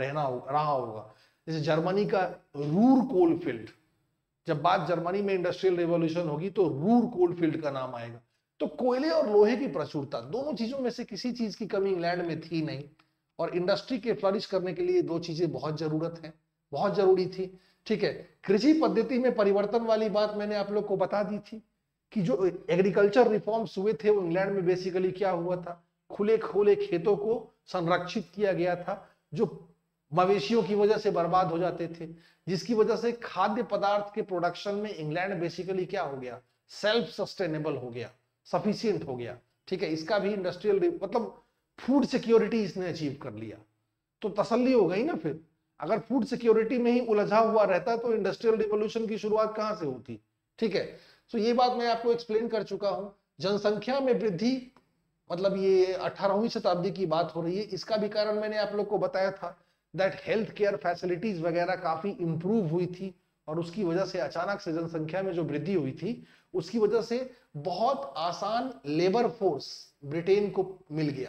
रहा होगा। जैसे जर्मनी का रूर कोल फील्ड, जब बात जर्मनी में इंडस्ट्रियल रिवॉल्यूशन होगी तो रूर कोल फील्ड का नाम आएगा। तो कोयले और लोहे की प्रचुरता, दोनों चीजों में से किसी चीज की कमी इंग्लैंड में थी नहीं, और इंडस्ट्री के फ्लरिश करने के लिए दो चीजें बहुत जरूरत है, बहुत जरूरी थी, ठीक है। कृषि पद्धति में परिवर्तन वाली बात मैंने आप लोग को बता दी थी कि जो एग्रीकल्चर रिफॉर्म्स हुए थे वो इंग्लैंड में बेसिकली क्या हुआ था, खुले खुले खेतों को संरक्षित किया गया था जो मवेशियों की वजह से बर्बाद हो जाते थे, जिसकी वजह से खाद्य पदार्थ के प्रोडक्शन में इंग्लैंड बेसिकली क्या हो गया, सेल्फ सस्टेनेबल हो गया, सफिशियंट हो गया, ठीक है। इसका भी इंडस्ट्रियल मतलब फूड सिक्योरिटी इसने अचीव कर लिया, तो तसल्ली हो गई ना। फिर अगर फूड सिक्योरिटी में ही उलझा हुआ रहता तो इंडस्ट्रियल रिवॉल्यूशन की शुरुआत कहां से होती, ठीक है। तो ये बात मैं आपको एक्सप्लेन कर चुका हूं। जनसंख्या में वृद्धि, मतलब ये 18वीं शताब्दी की बात हो रही है, इसका भी कारण मैंने आप लोग को बताया था दैट हेल्थ केयर फैसिलिटीज वगैरह काफी इंप्रूव हुई थी, और उसकी वजह से अचानक से जनसंख्या में जो वृद्धि हुई थी उसकी वजह से बहुत आसान लेबर फोर्स ब्रिटेन को मिल गया।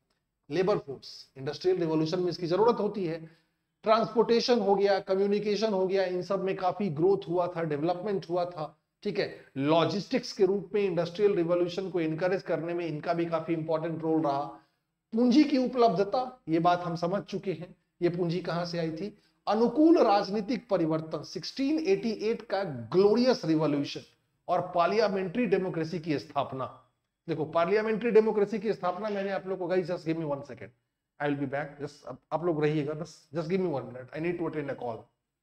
लेबर फोर्स इंडस्ट्रियल रिवॉल्यूशन में इसकी जरूरत होती है। ट्रांसपोर्टेशन हो गया, कम्युनिकेशन हो गया, इन सब में काफी ग्रोथ हुआ था, डेवलपमेंट हुआ था, ठीक है। लॉजिस्टिक्स के रूप में इंडस्ट्रियल रिवॉल्यूशन को इनकरेज करने में इनका भी काफी इंपॉर्टेंट रोल रहा। पूंजी की उपलब्धता, ये बात हम समझ चुके हैं, ये पूंजी कहां से आई थी। अनुकूल राजनीतिक परिवर्तन, 1688 का ग्लोरियस रिवॉल्यूशन और पार्लियामेंट्री डेमोक्रेसी की स्थापना। देखो, पार्लियामेंट्री डेमोक्रेसी की स्थापना मैंने आप लोग को, guys just give me 1 second, I will be back, just आप लोग रहिएगा, बस just give me 1 minute, I need to attend a call.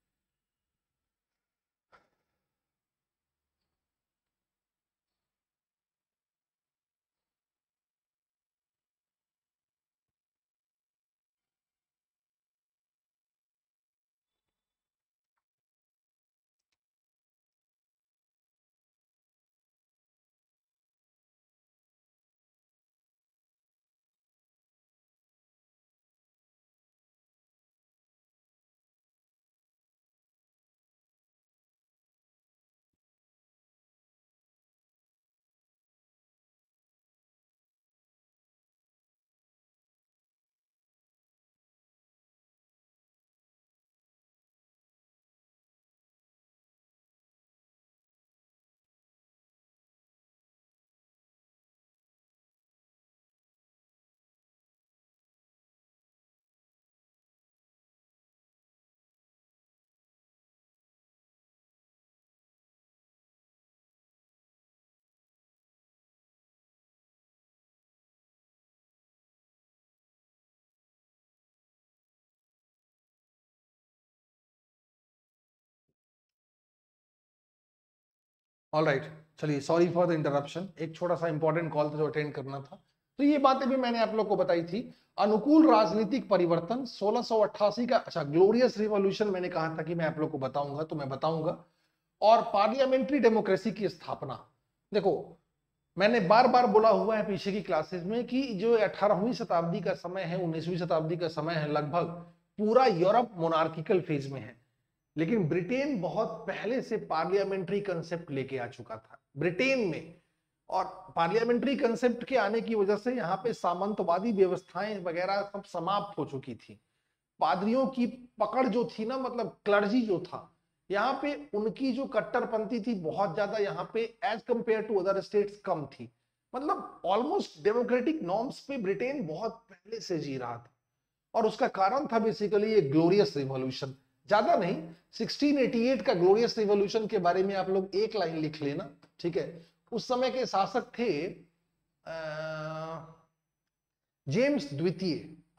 All right, चलिए, सॉरी फॉर द इंटरप्शन, एक छोटा सा इंपॉर्टेंट कॉल था जो अटेंड करना था। तो ये बातें भी मैंने आप लोग को बताई थी। अनुकूल राजनीतिक परिवर्तन 1688 का, अच्छा, ग्लोरियस रिवॉल्यूशन मैंने कहा था कि मैं आप लोग को बताऊंगा, तो मैं बताऊंगा। और पार्लियामेंट्री डेमोक्रेसी की स्थापना, देखो मैंने बार बार बोला हुआ है पीछे की क्लासेस में कि जो 18वीं शताब्दी का समय है, 19वीं शताब्दी का समय है, लगभग पूरा यूरोप मोनार्किकल फेज में है, लेकिन ब्रिटेन बहुत पहले से पार्लियामेंट्री कंसेप्ट लेके आ चुका था ब्रिटेन में। और पार्लियामेंट्री कंसेप्ट के आने की वजह से यहाँ पे सामंतवादी व्यवस्थाएं वगैरह सब समाप्त हो चुकी थी। पादरियों की पकड़ जो थी ना, मतलब क्लर्जी जो था यहाँ पे, उनकी जो कट्टरपंथी थी बहुत ज्यादा यहाँ पे as compare to other states कम थी। मतलब ऑलमोस्ट डेमोक्रेटिक नॉर्म्स पे ब्रिटेन बहुत पहले से जी रहा था। और उसका कारण था बेसिकली ये ग्लोरियस रिवॉल्यूशन। ज्यादा नहीं, 1688 का ग्लोरियस रिवॉल्यूशन के बारे में आप लोग एक लाइन लिख लेना, ठीक है। उस समय के शासक थे जेम्स द्वितीय,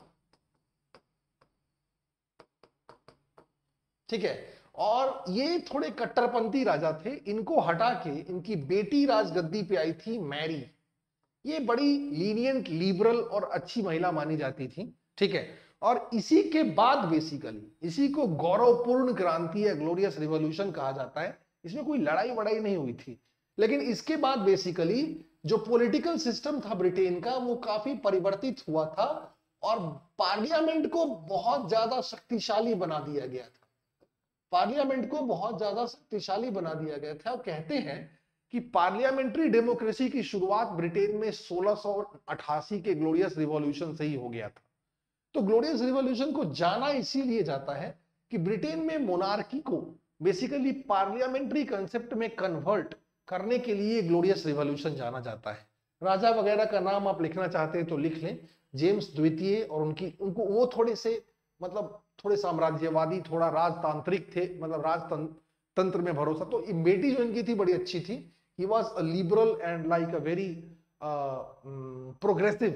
ठीक है। और ये थोड़े कट्टरपंथी राजा थे। इनको हटा के इनकी बेटी राजगद्दी पे आई थी मैरी। ये बड़ी लीनियंट, लिबरल और अच्छी महिला मानी जाती थी, ठीक है। और इसी के बाद बेसिकली इसी को गौरवपूर्ण क्रांति या ग्लोरियस रिवॉल्यूशन कहा जाता है। इसमें कोई लड़ाई वड़ाई नहीं हुई थी, लेकिन इसके बाद बेसिकली जो पॉलिटिकल सिस्टम था ब्रिटेन का वो काफी परिवर्तित हुआ था और पार्लियामेंट को बहुत ज्यादा शक्तिशाली बना दिया गया था। पार्लियामेंट को बहुत ज्यादा शक्तिशाली बना दिया गया था। कहते हैं कि पार्लियामेंट्री डेमोक्रेसी की शुरुआत ब्रिटेन में 1688 के ग्लोरियस रिवॉल्यूशन से ही हो गया था। तो ग्लोरियस रिवॉल्यूशन को जाना इसीलिए जाता है कि ब्रिटेन में मोनार्की को बेसिकली पार्लियामेंट्री कंसेप्ट में कन्वर्ट करने के लिए ग्लोरियस रिवॉल्यूशन जाना जाता है। राजा वगैरह का नाम आप लिखना चाहते हैं तो लिख लें, जेम्स द्वितीय। और उनको वो थोड़े से मतलब थोड़े साम्राज्यवादी, थोड़ा राजतांत्रिक थे, मतलब राजतंत्र में भरोसा। तो बेटी जो इनकी थी बड़ी अच्छी थी। He was a liberal and like a very progressive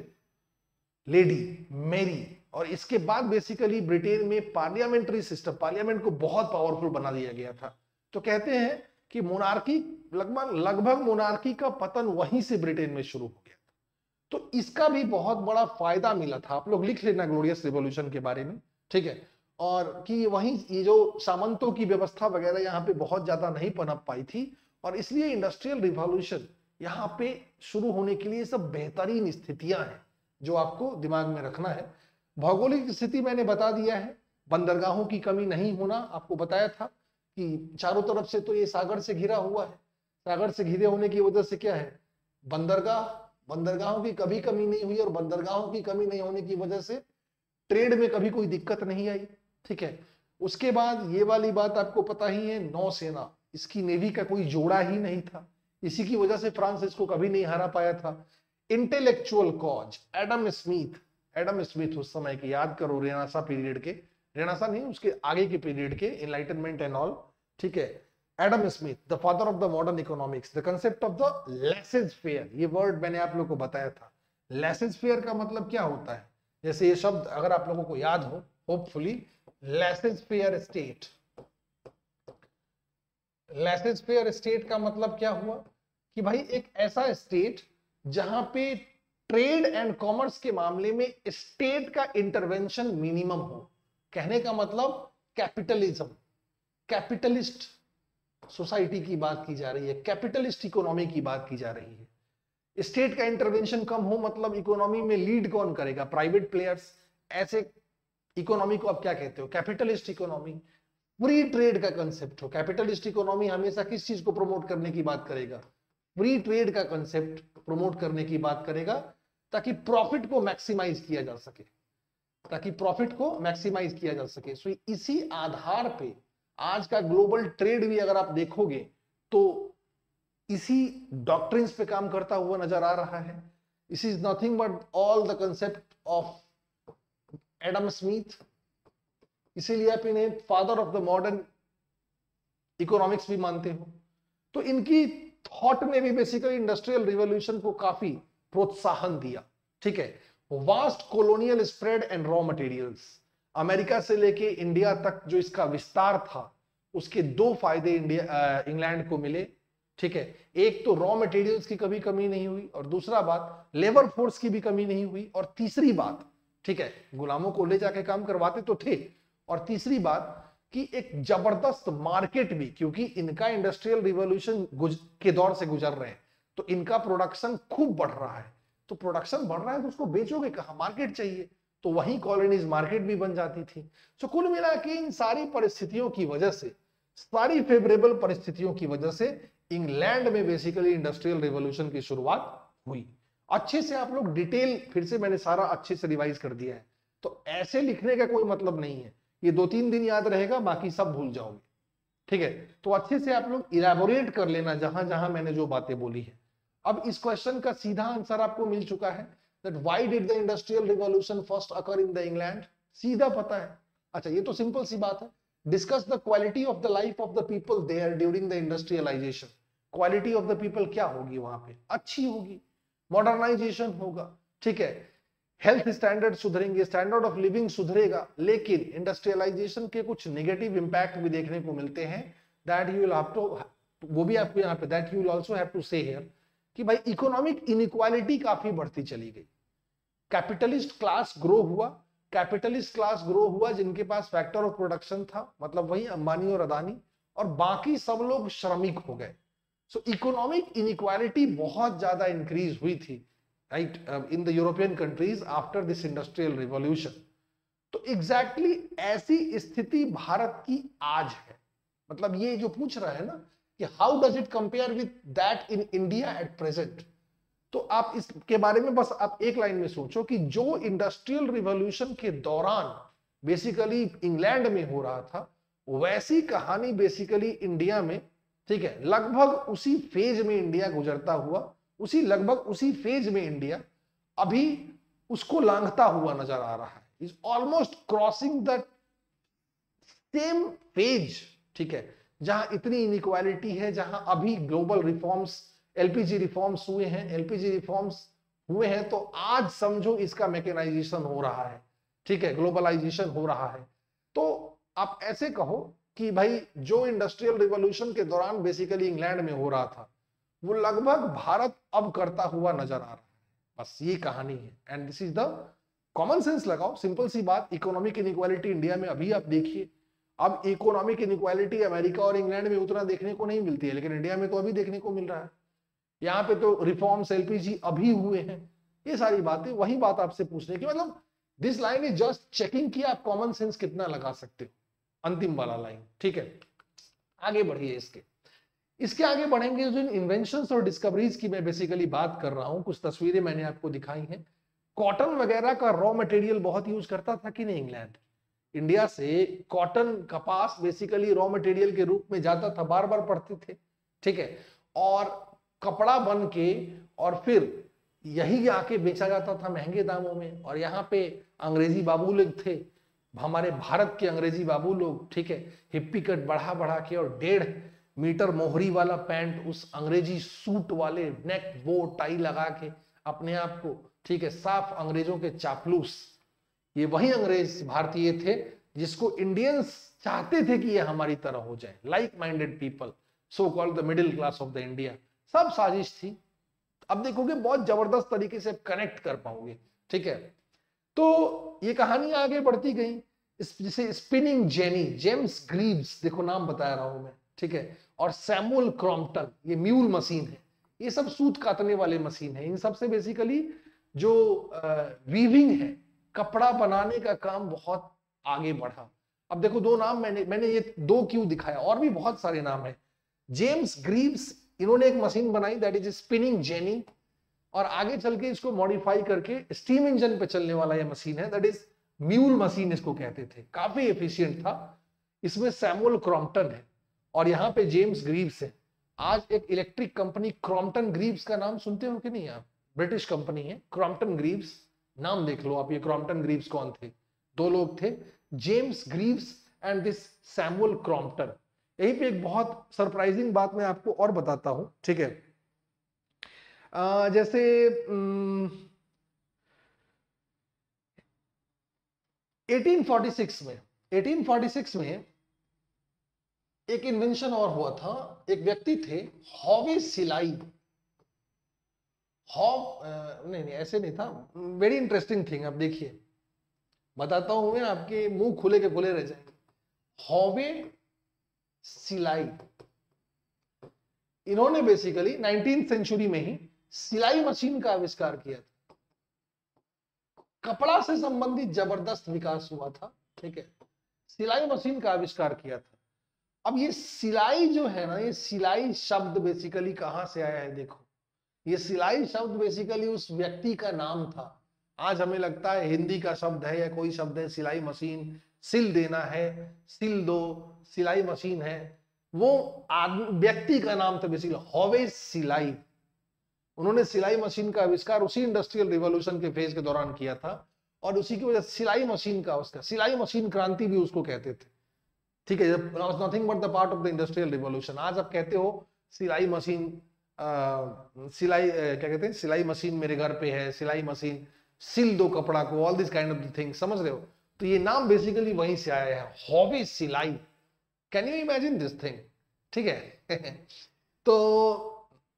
lady Mary. और इसके बाद बेसिकली ब्रिटेन में पार्लियामेंट्री सिस्टम, पार्लियामेंट को बहुत पावरफुल बना दिया गया था। तो कहते हैं कि मोनार्की लगभग मोनार्की का पतन वहीं से ब्रिटेन में शुरू हो गया था। तो इसका भी बहुत बड़ा फायदा मिला था। आप लोग लिख लेना ग्लोरियस रिवॉल्यूशन के बारे में, ठीक है। और कि वहीं ये जो सामंतों की व्यवस्था वगैरह यहाँ पे बहुत ज्यादा नहीं पनप पाई थी, और इसलिए इंडस्ट्रियल रिवॉल्यूशन यहाँ पे शुरू होने के लिए सब बेहतरीन स्थितियां हैं जो आपको दिमाग में रखना है। भौगोलिक स्थिति मैंने बता दिया है, बंदरगाहों की कमी नहीं होना आपको बताया था कि चारों तरफ से तो ये सागर से घिरा हुआ है। सागर से घिरे होने की वजह से क्या है, बंदरगाहों की कभी कमी नहीं हुई, और बंदरगाहों की कमी नहीं होने की वजह से ट्रेड में कभी कोई दिक्कत नहीं आई, ठीक है। उसके बाद ये वाली बात आपको पता ही है, नौसेना, इसकी नेवी का कोई जोड़ा ही नहीं था। इसी की वजह से फ्रांस इसको कभी नहीं हरा पाया था। इंटेलेक्चुअल कॉज, एडम स्मिथ उस समय के, याद करो, रेनेसां पीरियड के, रेनेसां नहीं उसके आगे के पीरियड के, एनलाइटनमेंट एंड ऑल, ठीक है। Adam Smith, the father of the modern economics, the concept of the laissez faire. ये वर्ड मैंने आप लोगों को बताया था। लेसेज फेयर का मतलब क्या होता है, जैसे ये शब्द अगर आप लोगों को याद हो hopefully, laissez faire state. Laissez faire state का मतलब क्या हुआ कि भाई एक ऐसा स्टेट जहां पे ट्रेड एंड कॉमर्स के मामले में स्टेट का इंटरवेंशन मिनिमम हो। कहने का मतलब कैपिटलिज्म, कैपिटलिस्ट सोसाइटी की बात की जा रही है, कैपिटलिस्ट इकोनॉमी की बात की जा रही है। स्टेट का इंटरवेंशन कम हो मतलब इकोनॉमी में लीड कौन करेगा, प्राइवेट प्लेयर्स। ऐसे इकोनॉमी को आप क्या कहते हो, कैपिटलिस्ट इकोनॉमी। फ्री ट्रेड का कंसेप्ट हो। कैपिटलिस्ट इकोनॉमी हमेशा किस चीज को प्रमोट करने की बात करेगा, फ्री ट्रेड का कंसेप्ट प्रमोट करने की बात करेगा, ताकि प्रॉफिट को मैक्सिमाइज किया जा सके, ताकि प्रॉफिट को मैक्सिमाइज किया जा सके। सो इसी आधार पे आज का ग्लोबल ट्रेड भी अगर आप देखोगे तो इसी डॉक्ट्रिन्स पे काम करता हुआ नजर आ रहा है। This is nothing but all the concept of Adam Smith. इसीलिए आप इन्हें father of the modern economics भी मानते हो। तो इनकी थॉट में भी बेसिकली इंडस्ट्रियल रिवॉल्यूशन को काफी प्रोत्साहन दिया, ठीक है। Vast colonial spread and raw materials, America से लेके इंडिया तक जो इसका विस्तार था, उसके दो फायदे इंग्लैंड को मिले, ठीक है। एक तो रॉ मटेरियल्स की कभी कमी नहीं हुई, और दूसरा बात लेबर फोर्स की भी कमी नहीं हुई, और तीसरी बात, ठीक है, गुलामों को ले जाके काम करवाते तो थे, और तीसरी बात कि एक जबरदस्त मार्केट भी, क्योंकि इनका इंडस्ट्रियल रिवॉल्यूशन के दौर से गुजर रहे हैं, तो इनका प्रोडक्शन खूब बढ़ रहा है, तो प्रोडक्शन बढ़ रहा है तो उसको बेचोगे कहाँ, मार्केट चाहिए, तो वहीं कॉलोनीज मार्केट भी बन जाती थी। तो कुल मिला के इन सारी परिस्थितियों की वजह से, सारी फेवरेबल परिस्थितियों की वजह से इंग्लैंड में बेसिकली इंडस्ट्रियल रिवॉल्यूशन की शुरुआत हुई। अच्छे से आप लोग डिटेल, फिर से मैंने सारा अच्छे से रिवाइज कर दिया है, तो ऐसे लिखने का कोई मतलब नहीं है, ये 2-3 दिन याद रहेगा, बाकी सब भूल जाओगे, ठीक है। तो अच्छे से आप लोग इलैबोरेट कर लेना जहां जहां मैंने जो बातें बोली है। अब इस क्वेश्चन का सीधा आंसर आपको मिल चुका है, that why did the industrial revolution first occur in the England, सीधा पता है। अच्छा, ये तो सिंपल सी बात है। Discuss the quality of the life of the people there during the industrialization, quality of the people क्या होगी वहां पे, अच्छी होगी, मॉडर्नाइजेशन होगा, ठीक है, हेल्थ स्टैंडर्ड सुधरेंगे, स्टैंडर्ड ऑफ लिविंग सुधरेगा। लेकिन इंडस्ट्रियलाइजेशन के कुछ नेगेटिव इंपैक्ट भी देखने को मिलते हैं, that you will have to, वो भी आपको यहाँ पे, that you will also have to say here कि भाई इकोनॉमिक इनइक्वालिटी काफी बढ़ती चली गई। कैपिटलिस्ट क्लास ग्रो हुआ, कैपिटलिस्ट क्लास ग्रो हुआ जिनके पास फैक्टर ऑफ प्रोडक्शन था, मतलब वही अंबानी और अदानी, और बाकी सब लोग श्रमिक हो गए। सो इकोनॉमिक इनइक्वालिटी बहुत ज्यादा इंक्रीज हुई थी, right, in the European countries after this industrial revolution. तो एग्जैक्टली ऐसी स्थिति भारत की आज है। मतलब ये जो पूछ रहा है ना कि how does it compare with that in India at present, तो आप इसके बारे में बस आप एक लाइन में सोचो कि जो इंडस्ट्रियल रिवॉल्यूशन के दौरान बेसिकली इंग्लैंड में हो रहा था, वैसी कहानी बेसिकली इंडिया में, ठीक है, लगभग उसी फेज में इंडिया गुजरता हुआ, लगभग उसी फेज में इंडिया अभी उसको लांघता हुआ नजर आ रहा है, is almost crossing the same phase, ठीक है, जहां इतनी इनइक्वालिटी है, जहां अभी ग्लोबल रिफॉर्म्स, एलपीजी रिफॉर्म्स हुए हैं, एलपीजी रिफॉर्म्स हुए हैं, तो आज समझो इसका मैकेनाइजेशन हो रहा है, ठीक है, ग्लोबलाइजेशन हो रहा है। तो आप ऐसे कहो कि भाई जो इंडस्ट्रियल रिवॉल्यूशन के दौरान बेसिकली इंग्लैंड में हो रहा था, वो लगभग भारत अब करता हुआ नजर आ रहा है। बस ये कहानी है, and this is the common sense लगाओ, सिंपल सी बात। इकोनॉमिक इनइक्वालिटी इंडिया में अभी आप देखिए, अब इकोनॉमिक इनइक्वालिटी अमेरिका और इंग्लैंड में उतना देखने को नहीं मिलती है, लेकिन इंडिया में तो अभी देखने को मिल रहा है। यहाँ पे तो रिफॉर्म्स, एलपीजी अभी हुए हैं, ये सारी बातें, वही बात आपसे पूछने की, मतलब this line is just checking कि आप कॉमन सेंस कितना लगा सकते हो, अंतिम वाला लाइन, ठीक है। आगे बढ़िए, इसके आगे बढ़ेंगे। जो इन्वेंशंस और डिस्कवरीज की मैं बेसिकली बात कर रहा हूं, कुछ तस्वीरें मैंने आपको दिखाई हैं। कॉटन वगैरह का रॉ मटेरियल बहुत यूज करता था कि नहीं इंग्लैंड, इंडिया से कॉटन, कपास बेसिकली रॉ मटेरियल के रूप में जाता था, बार बार पढ़ते थे, ठीक है, और कपड़ा बन के और फिर यही आके बेचा जाता था महंगे दामों में। और यहाँ पे अंग्रेजी बाबू लोग थे, हमारे भारत के अंग्रेजी बाबू लोग, ठीक है, हिप्पी कट बढ़ा बढ़ा के और 1.5 मीटर मोहरी वाला पैंट, उस अंग्रेजी सूट वाले, नेक बो टाई लगा के अपने आप को, ठीक है, साफ अंग्रेजों के चापलूस, ये वही अंग्रेज भारतीय थे जिसको इंडियंस चाहते थे कि ये हमारी तरह हो जाए, like minded people, so called the middle class of the India. सब साजिश थी। अब देखोगे बहुत जबरदस्त तरीके से कनेक्ट कर पाओगे, ठीक है। तो ये कहानी आगे बढ़ती गई, जैसे स्पिनिंग जेनी, जेम्स ग्रीव्स, देखो नाम बता रहा हूं मैं, ठीक है, और सैमुअल क्रॉम्पटन, ये म्यूल मशीन है, ये सब सूत काटने वाले मशीन है। इन सबसे बेसिकली जो वीविंग है, कपड़ा बनाने का काम बहुत आगे बढ़ा। अब देखो दो नाम मैंने ये दो क्यों दिखाया, और भी बहुत सारे नाम है। जेम्स ग्रीव्स, इन्होंने एक मशीन बनाई दैट इज स्पिनिंग जेनी, और आगे चल के इसको मॉडिफाई करके स्टीम इंजन पे चलने वाला ये मशीन है, दैट इज म्यूल मशीन इसको कहते थे, काफी एफिशिएंट था। इसमें सैमुअल क्रॉम्पटन है और यहाँ पे जेम्स ग्रीव्स है। आज एक इलेक्ट्रिक कंपनी क्रॉम्पटन ग्रीव्स का नाम सुनते हो कि नहीं आप, ब्रिटिश कंपनी है क्रॉम्पटन ग्रीव्स, नाम देख लो आप, ये क्रॉम्पटन ग्रीव्स कौन थे, दो लोग थे, James Greaves and this Samuel Crompton. यहीं पे एक बहुत सरप्राइजिंग बात मैं आपको और बताता हूं, ठीक है। जैसे 1846 में एक इन्वेंशन और हुआ था। एक व्यक्ति थे हॉवे सिलाई, नहीं ऐसे नहीं था, वेरी इंटरेस्टिंग थिंग। अब देखिए बताता हूं मैं, आपके मुंह खुले के खुले रह जाएंगे। हॉवे सिलाई, इन्होंने बेसिकली 19th सेंचुरी में ही सिलाई मशीन का आविष्कार किया था। कपड़ा से संबंधित जबरदस्त विकास हुआ था, ठीक है, सिलाई मशीन का आविष्कार किया था। अब ये सिलाई जो है ना, ये सिलाई शब्द बेसिकली कहां से आया है? देखो, ये सिलाई शब्द बेसिकली उस व्यक्ति का नाम था। आज हमें लगता है हिंदी का शब्द है या कोई शब्द है, सिलाई मशीन, सिल देना है, सिल दो, सिलाई मशीन है। वो व्यक्ति का नाम था बेसिकली, हॉवेज सिलाई। उन्होंने सिलाई मशीन का आविष्कार उसी इंडस्ट्रियल रिवॉल्यूशन के फेज के दौरान किया था, और उसी की वजह से सिलाई मशीन का, उसका सिलाई मशीन क्रांति भी उसको कहते थे, ठीक है, nothing but the part of the industrial revolution. आज आप कहते हो सिलाई मशीन, सिलाई क्या कहते हैं, सिलाई मशीन मेरे घर पे है, सिलाई मशीन, सिल दो कपड़ा को, all this kind of the thing, समझ रहे हो? तो ये नाम बेसिकली वहीं से आया है, हॉबी सिलाई। Can you imagine this thing, ठीक है? तो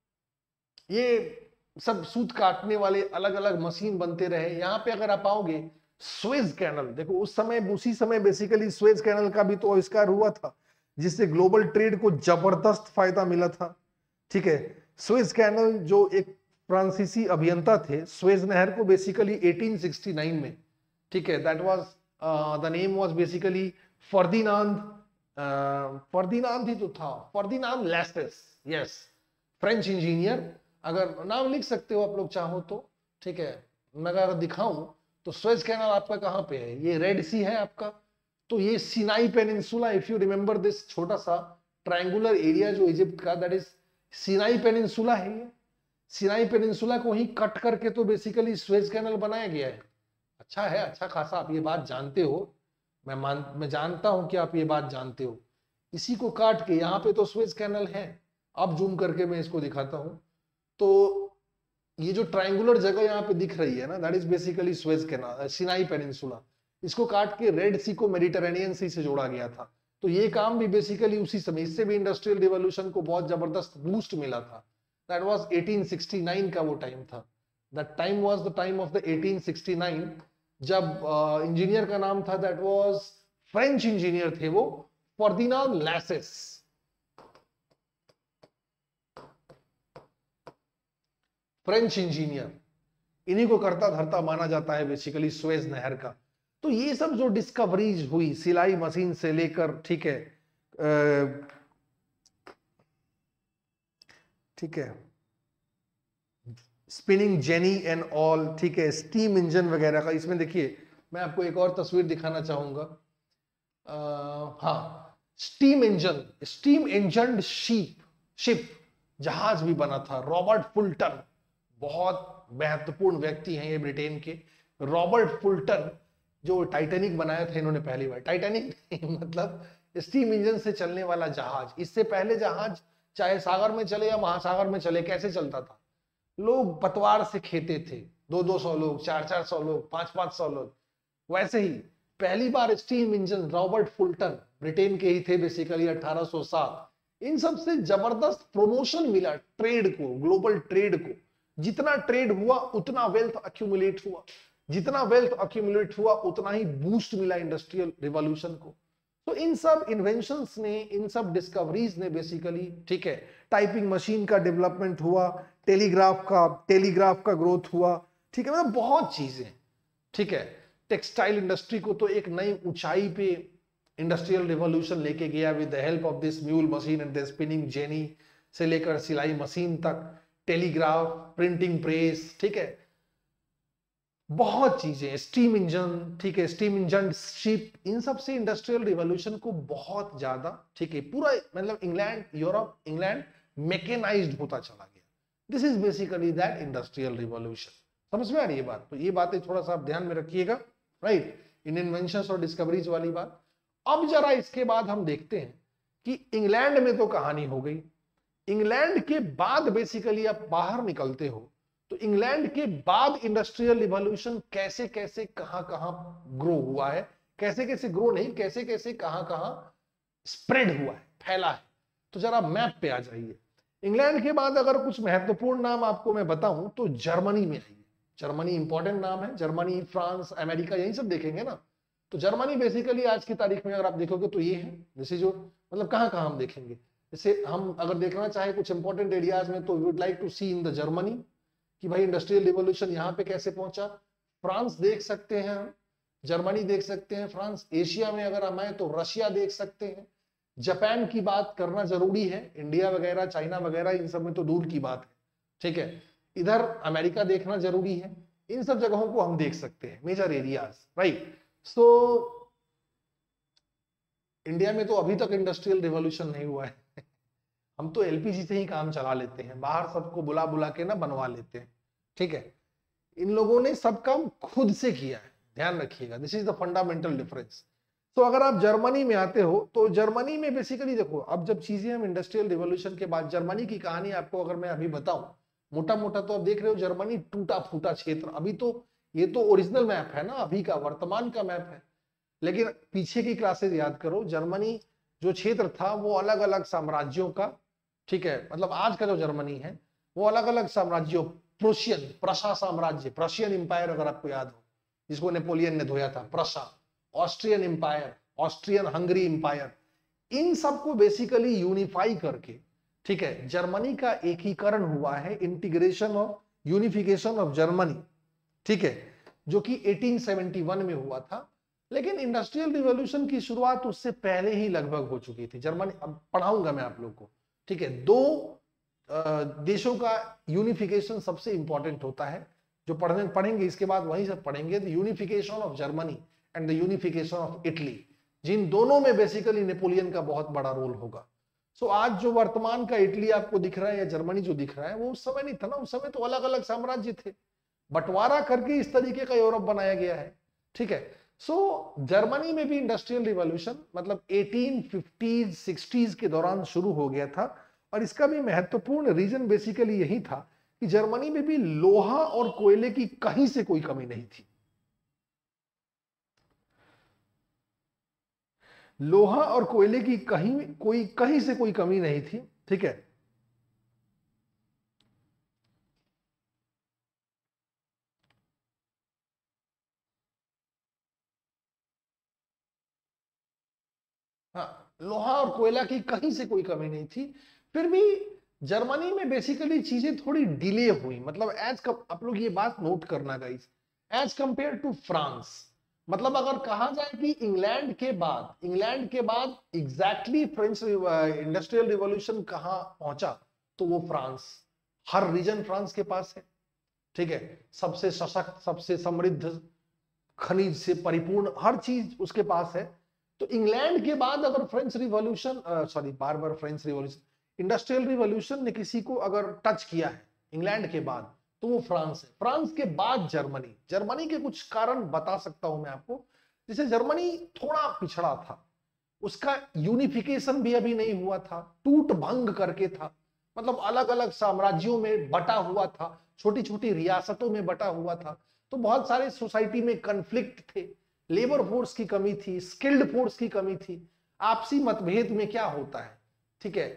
ये सब सूत काटने वाले अलग अलग मशीन बनते रहे। यहाँ पे अगर आप आओगे, स्वेज कैनल, देखो उस समय, उसी समय बेसिकली स्वेज कैनल का भी तो आविष्कार हुआ था, जिससे ग्लोबल ट्रेड को जबरदस्त फायदा मिला था, ठीक है। स्वेज कैनल, जो एक फ्रांसीसी अभियंता थे, स्वेज नहर को बेसिकली 1869 में, ठीक है, that was the name was basically Ferdinand, Ferdinand ही तो था, Ferdinand Lesseps, yes, French engineer. अगर नाम लिख सकते हो आप लोग चाहो तो, ठीक है। मैं अगर दिखाऊं तो स्वेज कैनल आपका कहां पे है? ये रेड सी है आपका, तो ये Sinai peninsula, if you remember this छोटा सा ट्रायंगुलर एरिया जो इजिप्ट का, दैट इज सिनाई पेनिनसुला है। ये सिनाई पेनिनसुला को ही कट करके तो बेसिकली स्वेज कैनल बनाया गया है। अच्छा है, अच्छा खासा आप ये बात जानते हो, मैं जानता हूं कि आप ये बात जानते हो। इसी को काट के यहाँ पे तो स्वेज कैनल है। अब जूम करके मैं इसको दिखाता हूं, तो ये जो ट्रायंगुलर जगह यहाँ पे दिख रही है ना, that is basically Suez canal, Sinai peninsula. इसको काट के रेड सी को मेडिटेरेनियन सी से जोड़ा गया था। तो ये काम भी बेसिकली उसी समय, इससे भी इंडस्ट्रियल रिवॉल्यूशन को बहुत जबरदस्त बूस्ट मिला था। दैट वाज 1869 का वो टाइम था। That time was the time of the 1869, जब इंजीनियर का नाम था, दैट वाज फ्रेंच इंजीनियर थे वो, फर्दिनांद लेस्टेस। फ्रेंच इंजीनियर, इन्हीं को करता धरता माना जाता है बेसिकली स्वेज नहर का। तो ये सब जो डिस्कवरीज हुई सिलाई मशीन से लेकर, ठीक है, ठीक है, स्पिनिंग जेनी एंड ऑल, ठीक है, स्टीम इंजन वगैरह का। इसमें देखिए, मैं आपको एक और तस्वीर दिखाना चाहूंगा। हाँ, steam engine, steam engine ship, जहाज भी बना था। रॉबर्ट फुल्टन, बहुत महत्वपूर्ण व्यक्ति हैं ये ब्रिटेन के। रॉबर्ट फुल्टन, जो टाइटैनिक बनाया था इन्होंने पहली बार। टाइटैनिक मतलब स्टीम इंजन से चलने वाला जहाज। इससे पहले जहाज चाहे सागर में चले या महासागर में चले, कैसे चलता था? लोग पतवार से खेते थे, 200-200 लोग, 400-400 लोग, 500-500 लोग। वैसे ही पहली बार steam engine Robert Fulton, Britain के ही थे बेसिकली, 1807। इन सब से जबरदस्त प्रमोशन मिला ट्रेड को, ग्लोबल ट्रेड को। जितना ट्रेड हुआ उतना वेल्थ अक्यूमुलेट हुआ, जितना वेल्थ अक्यूमुलेट हुआ उतना ही बूस्ट मिला इंडस्ट्रियल रिवॉल्यूशन को। तो इन सब इन्वेंशंस ने, इन सब डिस्कवरीज ने बेसिकली, ठीक है, टाइपिंग मशीन का डेवलपमेंट हुआ, टेलीग्राफ का ग्रोथ हुआ, ठीक है, मतलब बहुत चीजें, ठीक है। टेक्सटाइल इंडस्ट्री को तो एक नई ऊंचाई पे इंडस्ट्रियल रिवॉल्यूशन लेके गया with the help of this mule machine and the spinning jenny से लेकर सिलाई मशीन तक, टेलीग्राफ, प्रिंटिंग प्रेस, ठीक है, बहुत चीजें, स्टीम इंजन, ठीक है, स्टीम इंजन शिप, इन सब से इंडस्ट्रियल रिवॉल्यूशन को बहुत ज्यादा, ठीक है, पूरा मतलब इंग्लैंड, यूरोप, इंग्लैंड मैकेनाइज्ड होता चला गया। This is basically that industrial revolution. समझ में आ रही है बात? तो ये बातें थोड़ा सा आप ध्यान में रखिएगा, राइट, इन इन्वेंशंस और डिस्कवरीज वाली बात। अब जरा इसके बाद हम देखते हैं कि इंग्लैंड में तो कहानी हो गई। इंग्लैंड के बाद बेसिकली आप बाहर निकलते हो, तो इंग्लैंड के बाद इंडस्ट्रियल रिवॉल्यूशन कैसे कैसे कहां कहां ग्रो हुआ है, कैसे कैसे ग्रो नहीं, कैसे कैसे कहां कहां स्प्रेड हुआ है, फैला है। तो जरा मैप पे आ जाइए। इंग्लैंड के बाद अगर कुछ महत्वपूर्ण नाम आपको मैं बताऊं तो जर्मनी में आइए। जर्मनी इंपॉर्टेंट नाम है। जर्मनी, फ्रांस, अमेरिका, यही सब देखेंगे ना। तो जर्मनी बेसिकली आज की तारीख में अगर आप देखोगे तो ये है, जैसे जो मतलब कहां कहां हम देखेंगे, जैसे हम अगर देखना चाहे कुछ इंपॉर्टेंट एरियाज में, तो we would like to see in the Germany कि भाई इंडस्ट्रियल रिवॉल्यूशन यहाँ पे कैसे पहुंचा। फ्रांस देख सकते हैं हम, जर्मनी देख सकते हैं, फ्रांस। एशिया में अगर हम आए तो रशिया देख सकते हैं। जापान की बात करना जरूरी है, इंडिया वगैरह चाइना वगैरह इन सब में तो दूर की बात है, ठीक है। इधर अमेरिका देखना जरूरी है। इन सब जगहों को हम देख सकते हैं, major areas, right. So India में तो अभी तक इंडस्ट्रियल रिवॉल्यूशन नहीं हुआ है। हम तो एलपीजी से ही काम चला लेते हैं, बाहर सबको बुला बुला के ना बनवा लेते हैं, ठीक है। इन लोगों ने सब काम खुद से किया है, ध्यान रखिएगा, this is the fundamental difference. तो अगर आप जर्मनी में आते हो तो जर्मनी में बेसिकली देखो, अब जब चीजें हम इंडस्ट्रियल रिवॉल्यूशन के बाद जर्मनी की कहानी आपको अगर मैं अभी बताऊं मोटा मोटा, तो आप देख रहे हो जर्मनी टूटा फूटा क्षेत्र। अभी तो ये तो ओरिजिनल मैप है ना, अभी का वर्तमान का मैप है, लेकिन पीछे की क्लासेस याद करो। जर्मनी जो क्षेत्र था वो अलग अलग साम्राज्यों का, ठीक है, मतलब आज का जो जर्मनी है वो अलग अलग साम्राज्यों, प्रुशियन, प्रशा साम्राज्य, प्रशियन इंपायर अगर आपको याद हो, जिसको नेपोलियन ने धोया था, प्रशा, Austrian empire, Austrian Hungary empire, इन सबको बेसिकली यूनिफाई करके, ठीक है, जर्मनी का एकीकरण हुआ है, integration of unification of Germany, ठीक है, जो कि 1871 में हुआ था। लेकिन इंडस्ट्रियल रिवॉल्यूशन की शुरुआत उससे पहले ही लगभग हो चुकी थी। जर्मनी, अब पढ़ाऊंगा मैं आप लोग को, ठीक है। दो देशों का यूनिफिकेशन सबसे इंपॉर्टेंट होता है, जो पढ़ेंगे इसके बाद वही सब पढ़ेंगे, the unification of Germany and the unification of Italy, जिन दोनों में बेसिकली नेपोलियन का बहुत बड़ा रोल होगा। सो आज जो वर्तमान का इटली आपको दिख रहा है या जर्मनी जो दिख रहा है, वो उस समय नहीं था ना, उस समय तो अलग अलग साम्राज्य थे, बंटवारा करके इस तरीके का यूरोप बनाया गया है, ठीक है। सो जर्मनी में भी इंडस्ट्रियल रिवॉल्यूशन मतलब 1850s 60s के दौरान शुरू हो गया था, और इसका भी महत्वपूर्ण रीजन बेसिकली यही था कि जर्मनी में भी लोहा और कोयले की कहीं से कोई कमी नहीं थी। लोहा और कोयले की कहीं से कोई कमी नहीं थी, ठीक है। हाँ, लोहा और कोयला की कहीं से कोई कमी नहीं थी। फिर भी जर्मनी में बेसिकली चीजें थोड़ी डिले हुई, मतलब आप लोग ये बात नोट करना guys, as compare to France. मतलब अगर कहा जाए कि इंग्लैंड के बाद एग्जैक्टली फ्रेंच इंडस्ट्रियल रिवॉल्यूशन कहां पहुंचा, तो वो फ्रांस। हर रीजन फ्रांस के पास है, ठीक है, सबसे सशक्त, सबसे समृद्ध, खनिज से परिपूर्ण हर चीज उसके पास है। तो इंग्लैंड के बाद अगर फ्रेंच रिवॉल्यूशन, सॉरी बार बार फ्रेंच रिवॉल्यूशन, इंडस्ट्रियल रिवॉल्यूशन ने किसी को अगर टच किया है इंग्लैंड के बाद, तो वो फ्रांस है। फ्रांस के बाद जर्मनी। जर्मनी के कुछ कारण बता सकता हूं मैं आपको। जैसे जर्मनी थोड़ा पिछड़ा था, उसका यूनिफिकेशन भी अभी नहीं हुआ था, टूट भंग करके था, मतलब अलग अलग साम्राज्यों में बटा हुआ था, छोटी छोटी रियासतों में बटा हुआ था। तो बहुत सारे सोसाइटी में कन्फ्लिक्ट थे, लेबर फोर्स की कमी थी, स्किल्ड फोर्स की कमी थी। आपसी मतभेद में क्या होता है, ठीक है,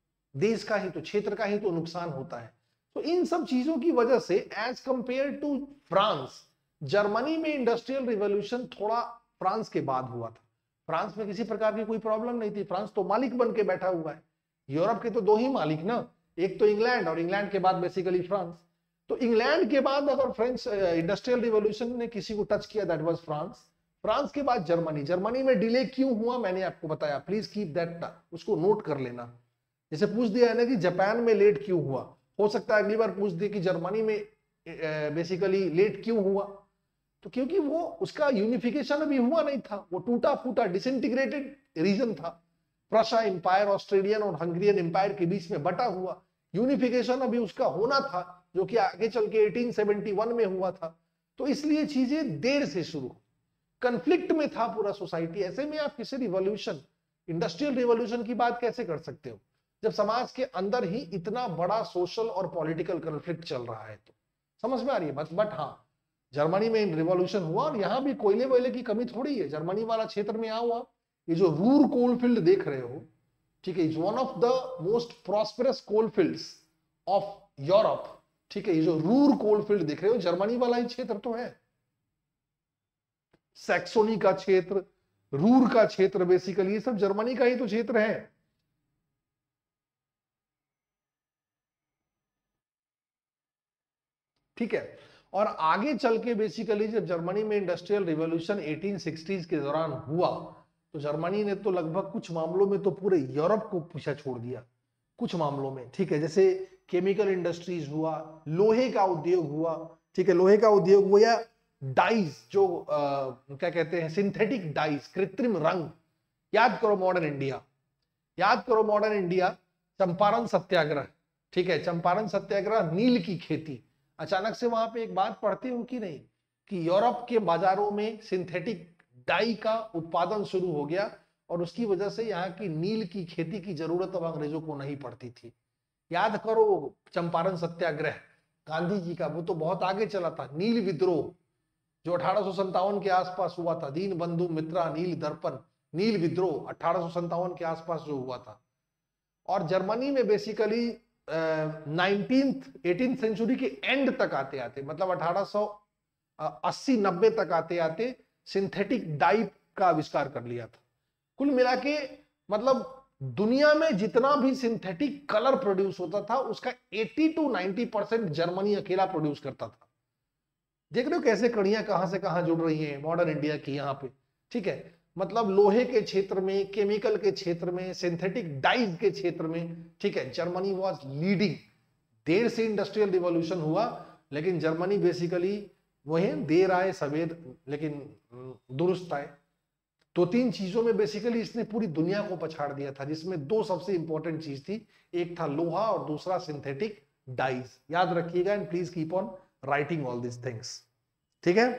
देश का ही तो, क्षेत्र का ही तो नुकसान होता है। तो इन सब चीजों की वजह से as compare to France, Germany में इंडस्ट्रियल रिवॉल्यूशन थोड़ा फ्रांस के बाद हुआ था। फ्रांस में किसी प्रकार की कोई प्रॉब्लम नहीं थी, फ्रांस तो मालिक बन के बैठा हुआ है। यूरोप के तो दो ही मालिक ना, एक तो इंग्लैंड, और इंग्लैंड के बाद बेसिकली फ्रांस। तो इंग्लैंड के बाद अगर फ्रेंच इंडस्ट्रियल रिवॉल्यूशन ने किसी को टच किया, दैट वाज फ्रांस। फ्रांस के बाद जर्मनी। जर्मनी में डिले क्यों हुआ मैंने आपको बताया, प्लीज कीप दैट, उसको नोट कर लेना। जैसे पूछ दिया है ना कि जापान में लेट क्यों हुआ, हो सकता है अगली बार पूछ दे कि जर्मनी में बेसिकली लेट क्यों हुआ, तो क्योंकि वो उसका यूनिफिकेशन अभी हुआ नहीं था, वो टूटा फूटा डिसइंटीग्रेटेड रीजन था। प्रशा इंपायर ऑस्ट्रेलियन और हंगरियन इंपायर के बीच में बटा हुआ, यूनिफिकेशन अभी उसका होना था, जो कि आगे चल के 1871 में हुआ था। तो इसलिए चीजें देर से शुरू, कंफ्लिक्ट में था पूरा सोसाइटी। ऐसे में आप किसी रिवॉल्यूशन, इंडस्ट्रियल रिवॉल्यूशन की बात कैसे कर सकते हो जब समाज के अंदर ही इतना बड़ा सोशल और पॉलिटिकल कॉन्फ्लिक्ट चल रहा है। तो समझ में आ रही है बात। बट हाँ, जर्मनी में रिवॉल्यूशन हुआ, और यहां भी कोयले वोयले की कमी थोड़ी है। जर्मनी वाला क्षेत्र में हुआ, ये जो रूर कोलफील्ड देख रहे हो, ठीक है, is one of the most prosperous coalfields of Europe, ठीक है। ये जो रूर कोलफील्ड देख रहे हो, जर्मनी वाला ही क्षेत्र तो है। सैक्सोनी का क्षेत्र, रूर का क्षेत्र, बेसिकली ये सब जर्मनी का ही तो क्षेत्र है। ठीक है। और आगे चल के बेसिकली जब जर्मनी में इंडस्ट्रियल रिवॉल्यूशन 1860s के दौरान हुआ तो जर्मनी ने तो लगभग कुछ मामलों में तो पूरे यूरोप को पीछे छोड़ दिया, कुछ मामलों में, ठीक है। जैसे केमिकल इंडस्ट्रीज हुआ, लोहे का उद्योग हुआ, ठीक है, लोहे का उद्योग हुआ, या डाइज जो क्या कहते हैं, सिंथेटिक डाइज, कृत्रिम रंग। याद करो मॉडर्न इंडिया, याद करो मॉडर्न इंडिया, चंपारण सत्याग्रह, ठीक है, चंपारण सत्याग्रह, नील की खेती। अचानक से वहां पे एक बात पढ़ते हो कि नहीं कि यूरोप के बाजारों में सिंथेटिक डाई का उत्पादन शुरू हो गया और उसकी वजह से यहाँ की नील की खेती की जरूरत अब अंग्रेजों को नहीं पड़ती थी। याद करो चंपारण सत्याग्रह गांधी जी का, वो तो बहुत आगे चला था। नील विद्रोह जो 1857 के आसपास हुआ था, दीन बंधु मित्रा नील दर्पण, नील विद्रोह 1857 के आसपास जो हुआ था। और जर्मनी में बेसिकली 18th सेंचुरी के एंड तक आते आते, मतलब 1880-90 तक आते आते सिंथेटिक डाई का आविष्कार कर लिया था। कुल मिला के मतलब दुनिया में जितना भी सिंथेटिक कलर प्रोड्यूस होता था उसका 80 to 90% जर्मनी अकेला प्रोड्यूस करता था। देख रहे हो कैसे कड़ियां कहां से कहां जुड़ रही हैं मॉडर्न इंडिया की यहाँ पे, ठीक है। मतलब लोहे के क्षेत्र में, केमिकल के क्षेत्र में, सिंथेटिक डाइज के क्षेत्र में, ठीक है, जर्मनी वाज लीडिंग। देर से इंडस्ट्रियल रिवॉल्यूशन हुआ लेकिन जर्मनी बेसिकली वही देर आए सवेर लेकिन दुरुस्त आए। दो तीन चीजों में बेसिकली इसने पूरी दुनिया को पछाड़ दिया था, जिसमें दो सबसे इंपॉर्टेंट चीज थी, एक था लोहा और दूसरा सिंथेटिक डाइज। याद रखिएगा and please keep on writing all this things, ठीक है।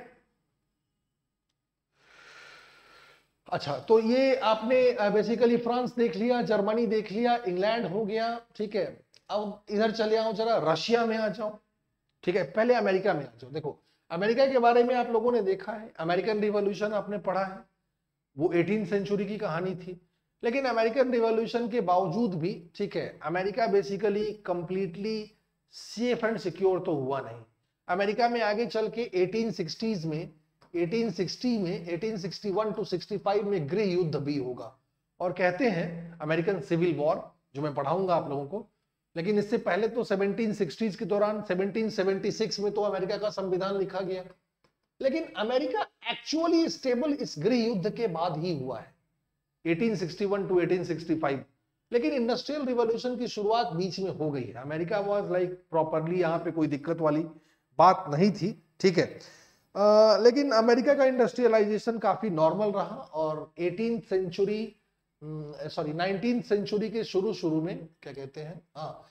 अच्छा, तो ये आपने बेसिकली फ्रांस देख लिया, जर्मनी देख लिया, इंग्लैंड हो गया, ठीक है। अब इधर चले आओ, जरा रशिया में आ जाओ, ठीक है। पहले अमेरिका में आ जाओ। देखो अमेरिका के बारे में आप लोगों ने देखा है, अमेरिकन रिवॉल्यूशन आपने पढ़ा है, वो 18th सेंचुरी की कहानी थी। लेकिन अमेरिकन रिवॉल्यूशन के बावजूद भी, ठीक है, America basically completely safe and secure तो हुआ नहीं। अमेरिका में आगे चल के 1860s में 1861 to 65 में गृह युद्ध भी होगा, और कहते हैं अमेरिकन सिविल वॉर, जो मैं पढ़ाऊंगा आप लोगों को। लेकिन इससे पहले तो 1760s के दौरान 1776 में तो अमेरिका का संविधान लिखा गया। लेकिन अमेरिका एक्चुअली स्टेबल इस गृह युद्ध के बाद ही हुआ है, 1861 to 1865। लेकिन इंडस्ट्रियल रिवॉल्यूशन की शुरुआत बीच में हो गई है। अमेरिका वाज लाइक प्रॉपरली, यहाँ पे कोई दिक्कत वाली बात नहीं थी, ठीक है। लेकिन अमेरिका का इंडस्ट्रियलाइजेशन काफी नॉर्मल रहा और 19th सेंचुरी के शुरू में, क्या कहते हैं,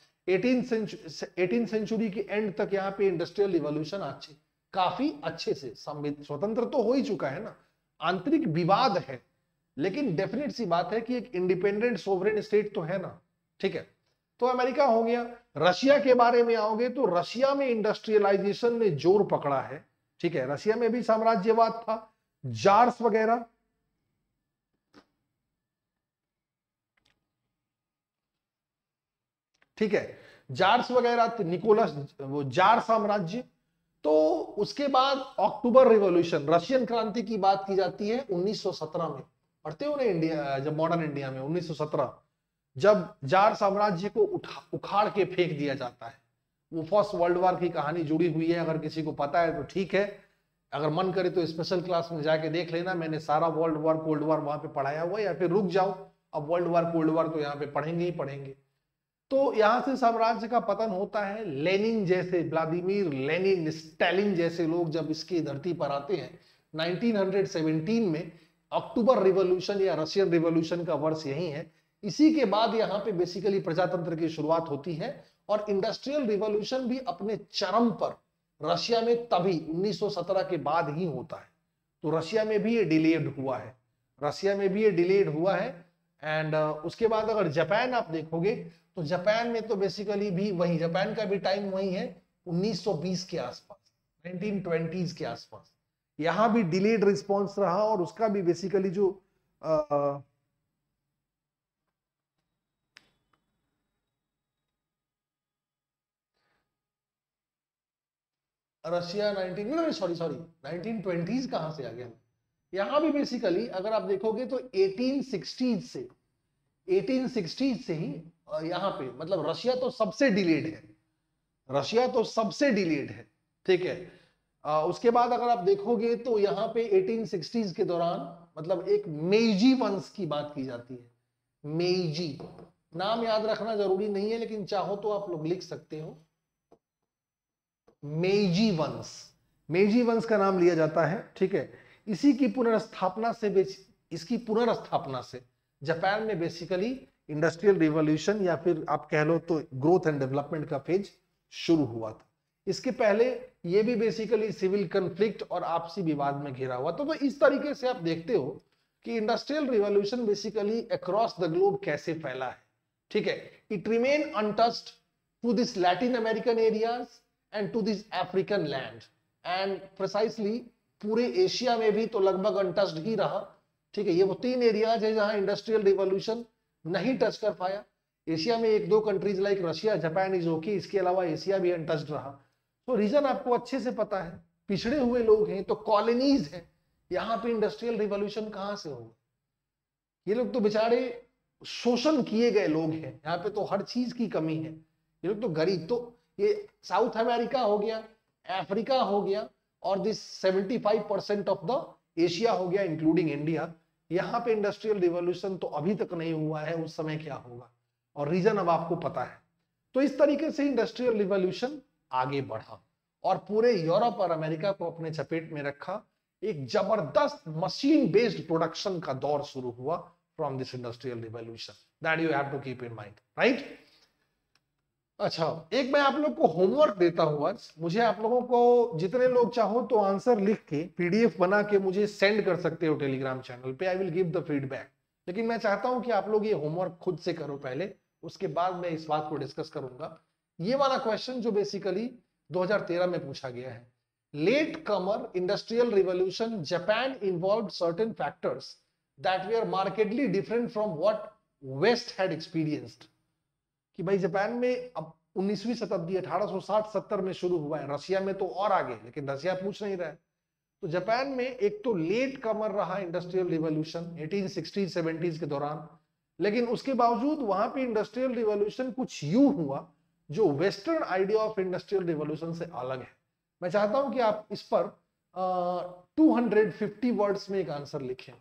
18th सेंचुरी के एंड तक यहाँ पे इंडस्ट्रियल रिवॉल्यूशन काफी अच्छे से स्वतंत्र तो हो ही चुका है ना, आंतरिक विवाद है, लेकिन डेफिनेट सी बात है कि एक इंडिपेंडेंट सोवरेन स्टेट तो है ना, ठीक है। तो अमेरिका हो गया। रशिया के बारे में आओगे तो रशिया में इंडस्ट्रियलाइजेशन ने जोर पकड़ा है, ठीक है। रशिया में भी साम्राज्यवाद था, जार्स वगैरह, ठीक है, जार्स वगैरह, निकोलस, वो जार साम्राज्य। तो उसके बाद अक्टूबर रिवॉल्यूशन, रशियन क्रांति की बात की जाती है 1917 में, पढ़ते हो ना इंडिया, जब मॉडर्न इंडिया में 1917 जब जार साम्राज्य को उखाड़ के फेंक दिया जाता है। वो फर्स्ट वर्ल्ड वॉर की कहानी जुड़ी हुई है, अगर किसी को पता है तो ठीक है, अगर मन करे तो स्पेशल क्लास में जाके देख लेना, मैंने सारा वर्ल्ड वॉर कोल्ड वॉर वहां पे पढ़ाया हुआ है, या फिर रुक जाओ, अब वर्ल्ड वॉर कोल्ड वॉर तो यहाँ पे पढ़ेंगे ही पढ़ेंगे। तो यहां से साम्राज्य का पतन होता है। लेनिन जैसे, व्लादिमीर लेनिन, स्टालिन जैसे लोग जब इसकी धरती पर आते हैं 1917 में, अक्टूबर रिवॉल्यूशन या रशियन रिवॉल्यूशन का वर्ष यही है। इसी के बाद यहाँ पे बेसिकली प्रजातंत्र की शुरुआत होती है और इंडस्ट्रियल रिवॉल्यूशन भी अपने चरम पर रशिया में तभी 1917 के बाद ही होता है। तो रशिया में भी ये डिलेड हुआ है, रशिया में भी ये डिलेड हुआ है। एंड उसके बाद अगर जापान आप देखोगे तो जापान में तो बेसिकली भी वही, जापान का भी टाइम वही है 1920 के आसपास, 1920s के आसपास। यहां भी डिलेड रिस्पॉन्स रहा और उसका भी बेसिकली जो रशिया 1920s कहां से आ गया। यहां भी बेसिकली अगर आप देखोगे तो 1860s से ही यहाँ पे, मतलब रशिया तो सबसे डिलेड है, रशिया तो सबसे डिलेड है, ठीक है। उसके बाद अगर आप देखोगे तो यहाँ पे 1860s के दौरान मतलब एक मेइजी वंश की बात की जाती है। मेइजी नाम याद रखना जरूरी नहीं है, लेकिन चाहो तो आप लोग लिख सकते हो। मेइजी वंश, मेइजी वंश का नाम लिया जाता है। ठीक है, इसी की पुनर्स्थापना से इसकी पुनर्स्थापना से जापान में बेसिकली इंडस्ट्रियल रिवॉल्यूशन या फिर आप कह लो तो ग्रोथ एंड डेवलपमेंट का फेज शुरू हुआ था। इसके पहले ये भी बेसिकली सिविल कन्फ्लिक्ट और आपसी विवाद में घिरा हुआ था। तो इस तरीके से आप देखते हो कि industrial revolution basically across the globe कैसे फैला है। ठीक है, it remain untouched to this Latin American areas and to this African land and precisely पूरे एशिया में भी तो लगभग अनटच्ड ही रहा। ठीक है, ये वो 3 एरियाज है जहां इंडस्ट्रियल रिवॉल्यूशन नहीं टच कर पाया। एशिया में 1-2 countries like Russia, Japan is okay, इसके अलावा एशिया भी अनटच्ड रहा। तो रीजन आपको अच्छे से पता है, पिछड़े हुए लोग हैं तो कॉलोनीज हैं, यहाँ पे इंडस्ट्रियल रिवॉल्यूशन कहां से होगा? ये लोग तो बेचारे शोषण किए गए लोग हैं, यहाँ पे तो हर चीज की कमी है। ये लोग तो गरीब, तो ये साउथ अमेरिका हो गया, अफ्रीका हो गया और दिस 75% ऑफ द एशिया हो गया इंक्लूडिंग इंडिया। यहाँ पे इंडस्ट्रियल रिवॉल्यूशन तो अभी तक नहीं हुआ है, उस समय क्या होगा, और रीजन अब आपको पता है। तो इस तरीके से इंडस्ट्रियल रिवॉल्यूशन आगे बढ़ा और पूरे यूरोप और अमेरिका को अपने चपेट में रखा। एक जबरदस्त मशीन बेस्ड प्रोडक्शन का दौर शुरू हुआ from this industrial revolution, that you have to keep in mind, right? अच्छा, एक मैं आप लोग को होमवर्क देता हूं आज। मुझे आप लोगों को जितने लोग चाहो तो आंसर लिख के पीडीएफ बना के मुझे सेंड कर सकते हो टेलीग्राम चैनल पे, I will give the feedback. लेकिन मैं चाहता हूं कि आप लोग ये होमवर्क खुद से करो पहले, उसके बाद मैं इस बात को डिस्कस करूंगा। ये वाला क्वेश्चन जो बेसिकली 2013 में पूछा गया है, late comer industrial revolution Japan involved certain factors that were markedly different from what west had experienced. कि भाई जापान में अब 19वीं शताब्दी 1860-70 में शुरू हुआ है, रशिया में तो और आगे, लेकिन रशिया पूछ नहीं रहा है। तो जापान में एक तो लेट कमर रहा इंडस्ट्रियल रिवॉल्यूशन 1860-70s के दौरान, लेकिन उसके बावजूद वहां पे इंडस्ट्रियल रिवॉल्यूशन कुछ यूं हुआ जो western idea of industrial revolution से अलग है। मैं चाहता हूं कि आप इस पर 250 वर्ड्स में एक आंसर लिखें।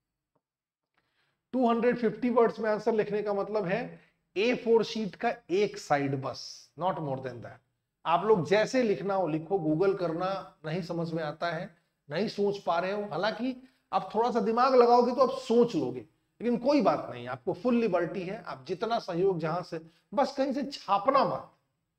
250 वर्ड्स में आंसर लिखने का मतलब है A4 शीट का एक साइड बस, नॉट मोर देन दैट। आप लोग जैसे लिखना हो लिखो, गूगल करना नहीं समझ में आता है, नहीं सोच पा रहे हो, हालांकि आप थोड़ा सा दिमाग लगाओगे तो आप सोच लोगे, लेकिन कोई बात नहीं, आपको फुल लिबर्टी है, आप जितना सहयोग जहां से, बस कहीं से छापना मत।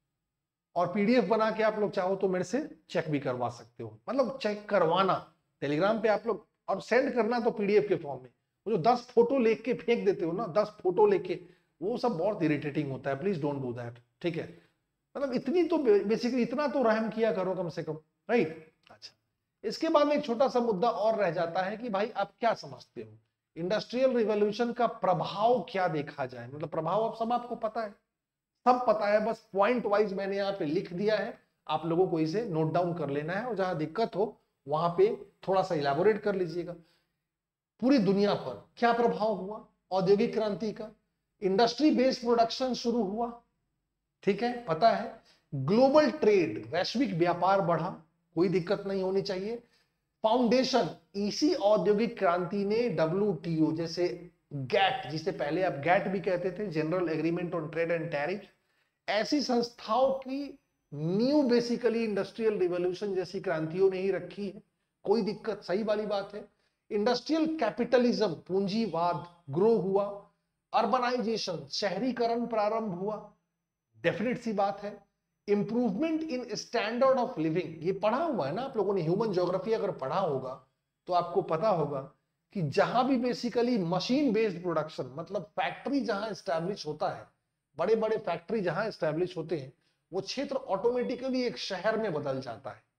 और पीडीएफ बना के आप लोग चाहो तो मेरे से चेक भी करवा सकते हो, मतलब चेक करवाना टेलीग्राम पे आप लोग, और सेंड करना तो पीडीएफ के फॉर्म में। वो जो 10 फोटो लेके के फेंक देते हो ना, 10 फोटो लेके, वो सब बहुत इरिटेटिंग होता है, प्लीज डोंट डू दैट। ठीक है, मतलब इतनी तो बेसिकली इतना तो रहम किया करो कम से कम, राइट? अच्छा, इसके बाद में एक छोटा सा मुद्दा और रह जाता है कि भाई आप क्या समझते हो इंडस्ट्रियल रिवॉल्यूशन का प्रभाव क्या देखा जाए? मतलब प्रभाव अब सब आपको पता है, सब पता है, बस पॉइंट वाइज मैंने यहाँ पे लिख दिया है, आप लोगों को इसे नोट डाउन कर लेना है और जहां दिक्कत हो वहां पे थोड़ा सा इलाबोरेट कर लीजिएगा। पूरी दुनिया पर क्या प्रभाव हुआ औद्योगिक क्रांति का? इंडस्ट्री बेस्ड प्रोडक्शन शुरू हुआ, ठीक है, पता है। ग्लोबल ट्रेड, वैश्विक व्यापार बढ़ा, कोई दिक्कत नहीं होनी चाहिए। फाउंडेशन, इसी औद्योगिक क्रांति ने WTO जैसे गैट, जिसे पहले आप गैट भी कहते थे, general agreement on trade and tariff, ऐसी संस्थाओं की न्यू बेसिकली इंडस्ट्रियल रिवॉल्यूशन जैसी क्रांतियों ने ही रखी है, कोई दिक्कत, सही वाली बात है। इंडस्ट्रियल कैपिटलिज्म, पूंजीवाद ग्रो हुआ। अर्बनाइजेशन, शहरीकरण प्रारंभ हुआ, डेफिनेट सी बात है। Improvement in standard of living, ये पढ़ा हुआ है ना आप लोगों ने, ह्यूमन ज्योग्राफी अगर पढ़ा होगा तो आपको पता होगा कि जहां भी बेसिकली मशीन बेस्ड प्रोडक्शन, मतलब फैक्ट्री जहां स्टैब्लिश होता है, बड़े बड़े फैक्ट्री जहां स्टैब्लिश होते हैं, वो क्षेत्र ऑटोमेटिकली एक शहर में बदल जाता है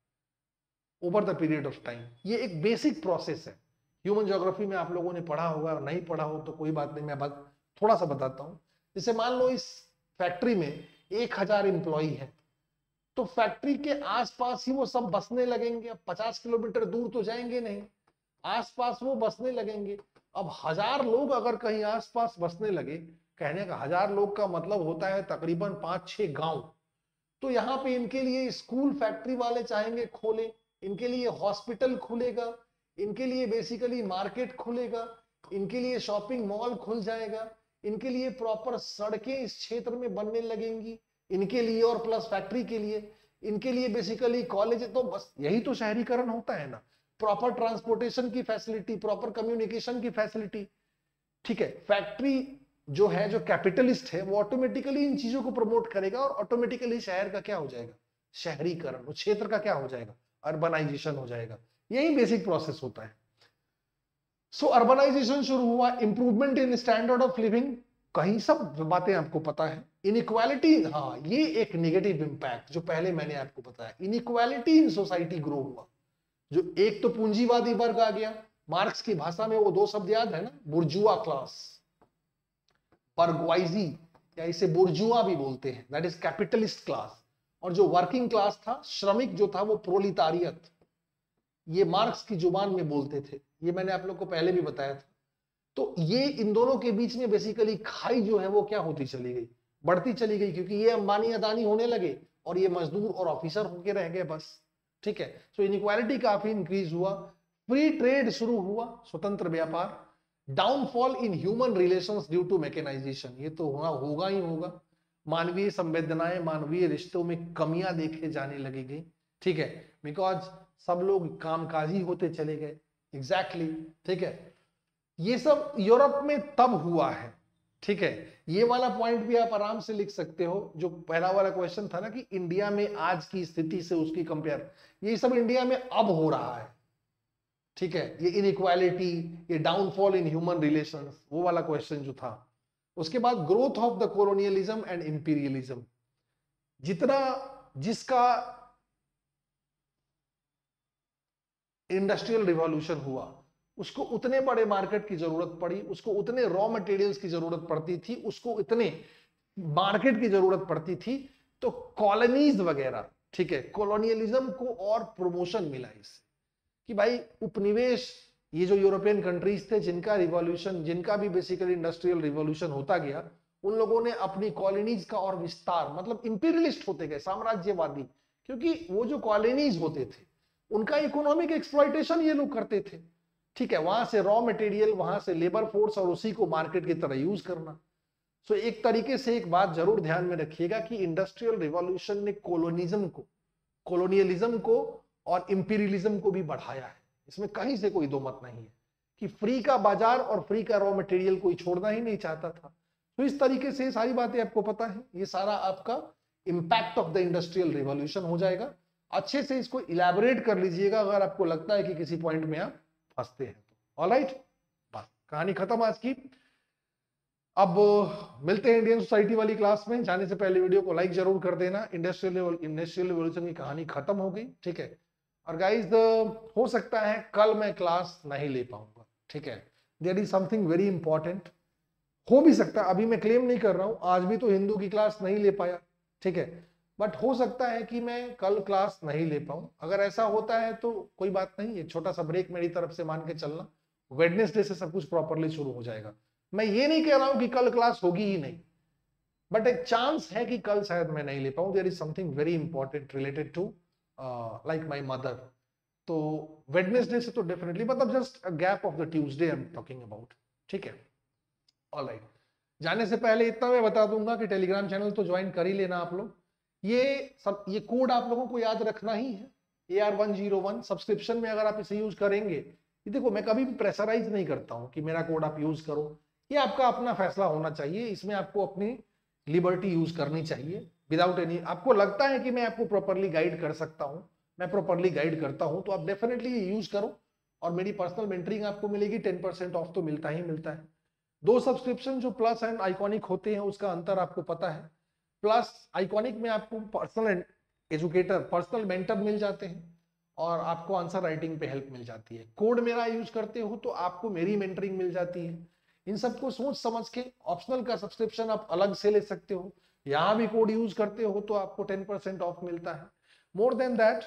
over the period of time. ये एक बेसिक प्रोसेस है, ह्यूमन ज्योग्राफी में आप लोगों ने पढ़ा होगा, नहीं पढ़ा हो तो कोई बात नहीं, मैं थोड़ा सा बताता हूं। जैसे मान लो इस फैक्ट्री में 1000 एम्प्लॉई है, तो फैक्ट्री के आसपास ही वो सब बसने लगेंगे। अब 50 किलोमीटर दूर तो जाएंगे नहीं, आसपास वो बसने लगेंगे। अब 1000 लोग अगर कहीं आसपास बसने लगे, कहने का 1000 लोग का मतलब होता है तकरीबन 5-6 गांव। तो यहाँ पे इनके लिए स्कूल फैक्ट्री वाले चाहेंगे खोले, इनके लिए हॉस्पिटल खुलेगा, इनके लिए बेसिकली मार्केट खुलेगा, इनके लिए शॉपिंग मॉल खुल जाएगा, इनके लिए प्रॉपर सड़कें इस क्षेत्र में बनने लगेंगी, इनके लिए और प्लस फैक्ट्री के लिए, इनके लिए बेसिकली कॉलेज। तो बस यही तो शहरीकरण होता है ना, प्रॉपर ट्रांसपोर्टेशन की फैसिलिटी, प्रॉपर कम्युनिकेशन की फैसिलिटी। ठीक है, फैक्ट्री जो है, जो कैपिटलिस्ट है, वो ऑटोमेटिकली इन चीजों को प्रमोट करेगा और ऑटोमेटिकली शहर का क्या हो जाएगा, शहरीकरण, उस क्षेत्र का क्या हो जाएगा, अर्बनाइजेशन हो जाएगा। यही बेसिक प्रोसेस होता है। सो अर्बनाइजेशन शुरू हुआ, improvement in standard of living, कहीं सब बातें आपको पता है। इनइक्वालिटी, हाँ ये एक नेगेटिव इंपैक्ट जो पहले मैंने आपको बताया, इनइक्वालिटी इन सोसाइटी ग्रो हुआ। जो एक तो पूंजीवादी वर्ग आ गया, मार्क्स की भाषा में वो दो शब्द याद है ना, बुर्जुआ क्लास, बर्गवाइजी, या इसे बुर्जुआ भी बोलते हैं, दैट इज कैपिटलिस्ट क्लास। और जो वर्किंग क्लास था, श्रमिक जो था, वो प्रोलितारियत। ये मार्क्स की जुबान में बोलते थे, ये मैंने आप लोग को पहले भी बताया था। तो ये इन दोनों के बीच में बेसिकली खाई जो है वो क्या होती चली गई, बढ़ती चली गई, क्योंकि ये अंबानी अदानी होने लगे और ये मजदूर और ऑफिसर होके रह गए बस। ठीक है, सो इनइक्वालिटी काफी इंक्रीज हुआ, फ्री ट्रेड शुरू हुआ, स्वतंत्र व्यापार, downfall in human relations due to mechanization, ये तो होगा ही होगा। मानवीय संवेदनाएं, मानवीय रिश्तों में कमियां देखे जाने लगी गई। ठीक है, बिकॉज सब लोग कामकाजी होते चले गए। एग्जैक्टली ठीक है, ये सब यूरोप में तब हुआ है। ठीक है, ये वाला पॉइंट भी आप आराम से लिख सकते हो, जो पहला वाला क्वेश्चन था ना कि इंडिया में आज की स्थिति से उसकी कंपेयर, ये सब इंडिया में अब हो रहा है। ठीक है, ये इनइक्वालिटी, ये डाउनफॉल इन ह्यूमन रिलेशंस, वो वाला क्वेश्चन जो था। उसके बाद growth of the colonialism and imperialism, जितना जिसका इंडस्ट्रियल रिवॉल्यूशन हुआ उसको उतने बड़े मार्केट की जरूरत पड़ी, उसको उतने रॉ मटेरियल्स की जरूरत पड़ती थी, उसको इतने मार्केट की जरूरत पड़ती थी। तो कॉलोनीज वगैरह, ठीक है, कॉलोनियलिज्म को और प्रमोशन मिला इससे कि भाई उपनिवेश, ये जो यूरोपियन कंट्रीज थे जिनका रिवॉल्यूशन, जिनका भी बेसिकली इंडस्ट्रियल रिवॉल्यूशन होता गया, उन लोगों ने अपनी कॉलोनीज का और विस्तार, मतलब इंपीरियलिस्ट होते गए, साम्राज्यवादी, क्योंकि वो जो कॉलोनीज होते थे उनका इकोनॉमिक एक्सप्लॉइटेशन ये लोग करते थे। ठीक है, वहां से रॉ मटेरियल, वहां से लेबर फोर्स, और उसी को मार्केट की तरह यूज करना। सो एक तरीके से एक बात जरूर ध्यान में रखिएगा कि इंडस्ट्रियल रिवॉल्यूशन ने कॉलोनियलिज्म को और इंपीरियलिज्म को भी बढ़ाया है। इसमें कहीं से कोई दो मत नहीं है कि फ्री का बाजार और फ्री का रॉ मटेरियल कोई छोड़ना ही नहीं चाहता था। तो इस तरीके से सारी बातें आपको पता है, ये सारा आपका impact of the industrial revolution हो जाएगा। अच्छे से इसको इलैबोरेट कर लीजिएगा अगर आपको लगता है कि किसी पॉइंट में आप फंसते हैं तो। ऑलराइट, बस कहानी खत्म आज की। अब मिलते हैं इंडियन सोसाइटी वाली क्लास में। जाने से पहले वीडियो को लाइक जरूर कर देना। इंडस्ट्रियल रिवॉल्यूशन की कहानी खत्म हो गई। ठीक है, और गाइज हो सकता है कल मैं क्लास नहीं ले पाऊंगा। ठीक है, there is something very important, हो भी सकता है, अभी मैं क्लेम नहीं कर रहा हूं, आज भी तो हिंदू की क्लास नहीं ले पाया। ठीक है, बट हो सकता है कि मैं कल क्लास नहीं ले पाऊं। अगर ऐसा होता है तो कोई बात नहीं, ये छोटा सा ब्रेक मेरी तरफ से मान के चलना। वेडनेसडे से सब कुछ प्रॉपरली शुरू हो जाएगा। मैं ये नहीं कह रहा हूं कि कल क्लास होगी ही नहीं, बट एक चांस है कि कल शायद मैं नहीं ले पाऊं। There is something very important related to like my mother. तो वेडनेसडे से तो डेफिनेटली, मतलब just a gap of the Tuesday I am talking about. ठीक है, ऑलराइट। जाने से पहले इतना मैं बता दूंगा कि टेलीग्राम चैनल तो ज्वाइन कर ही लेना आप लोग। ये कोड आप लोगों को याद रखना ही है, AR101। सब्सक्रिप्शन में अगर आप इसे यूज करेंगे, ये देखो मैं कभी भी प्रेशराइज नहीं करता हूं कि मेरा कोड आप यूज करो, ये आपका अपना फैसला होना चाहिए। इसमें आपको अपनी लिबर्टी यूज करनी चाहिए विदाउट एनी, आपको लगता है कि मैं आपको प्रॉपरली गाइड कर सकता हूं, मैं प्रॉपरली गाइड करता हूं, तो आप डेफिनेटली यूज करो। और मेरी पर्सनल मेंटरिंग आपको मिलेगी, 10% ऑफ तो मिलता ही मिलता है। 2 सब्सक्रिप्शन जो प्लस एंड आइकॉनिक होते हैं उसका अंतर आपको पता है। प्लस आइकॉनिक में आपको पर्सनल एजुकेटर, पर्सनल मेंटर मिल जाते हैं और आपको आंसर राइटिंग पे हेल्प मिल जाती है। कोड मेरा यूज करते हो तो आपको मेरी मेंटरिंग मिल जाती है। इन सबको सोच समझ के ऑप्शनल का सब्सक्रिप्शन आप अलग से ले सकते हो। यहां भी कोड यूज करते हो तो आपको 10% ऑफ मिलता है। मोर देन दैट,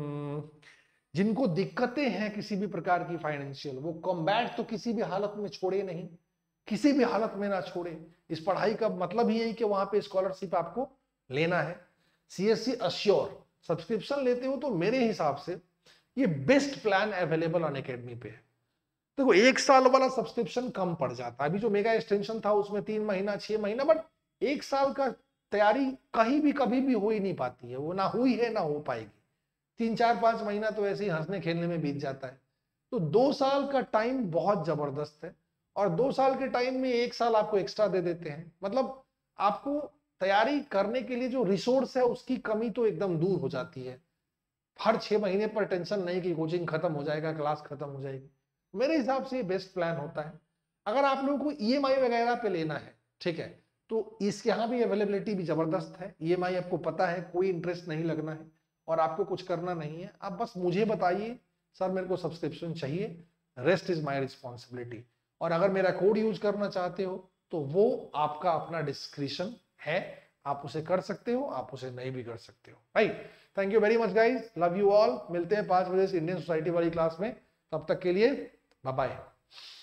जिनको दिक्कतें हैं किसी भी प्रकार की फाइनेंशियल, वो कॉम्बैट तो किसी भी हालत में छोड़े नहीं, किसी भी हालत में ना छोड़े। इस पढ़ाई का मतलब ही है कि वहां पे स्कॉलरशिप आपको लेना है। CSC अश्योर सब्सक्रिप्शन लेते हो तो मेरे हिसाब से ये बेस्ट प्लान अवेलेबल अनअकैडमी पे है। देखो 1 साल वाला सब्सक्रिप्शन कम पड़ जाता है, अभी जो मेगा एक्सटेंशन था उसमें 3 महीना 6 महीना, बट 1 साल का तैयारी कहीं भी कभी भी हो ही नहीं पाती है, वो ना हुई है ना हो पाएगी। 3 4 5 महीना तो ऐसे ही हंसने खेलने में बीत जाता है। तो 2 साल का टाइम बहुत जबरदस्त है, और 2 साल के टाइम में 1 साल आपको एक्स्ट्रा दे देते हैं। मतलब आपको तैयारी करने के लिए जो रिसोर्स है उसकी कमी तो एकदम दूर हो जाती है। हर 6 महीने पर टेंशन नहीं कि कोचिंग खत्म हो जाएगा, क्लास खत्म हो जाएगी। मेरे हिसाब से बेस्ट प्लान होता है। अगर आप लोगों को EMI वगैरह पे लेना है, ठीक है, तो इसके यहाँ भी अवेलेबिलिटी भी जबरदस्त है। EMI आपको पता है, कोई इंटरेस्ट नहीं लगना है और आपको कुछ करना नहीं है। आप बस मुझे बताइए सर मेरे को सब्सक्रिप्शन चाहिए, रेस्ट इज माय रिस्पॉन्सिबिलिटी। और अगर मेरा कोड यूज करना चाहते हो तो वो आपका अपना डिस्क्रिप्शन है, आप उसे कर सकते हो, आप उसे नहीं भी कर सकते हो। Right, thank you very much guys, love you all. मिलते हैं 5 बजे से इंडियन सोसाइटी वाली क्लास में, तब तक के लिए बाय बाय।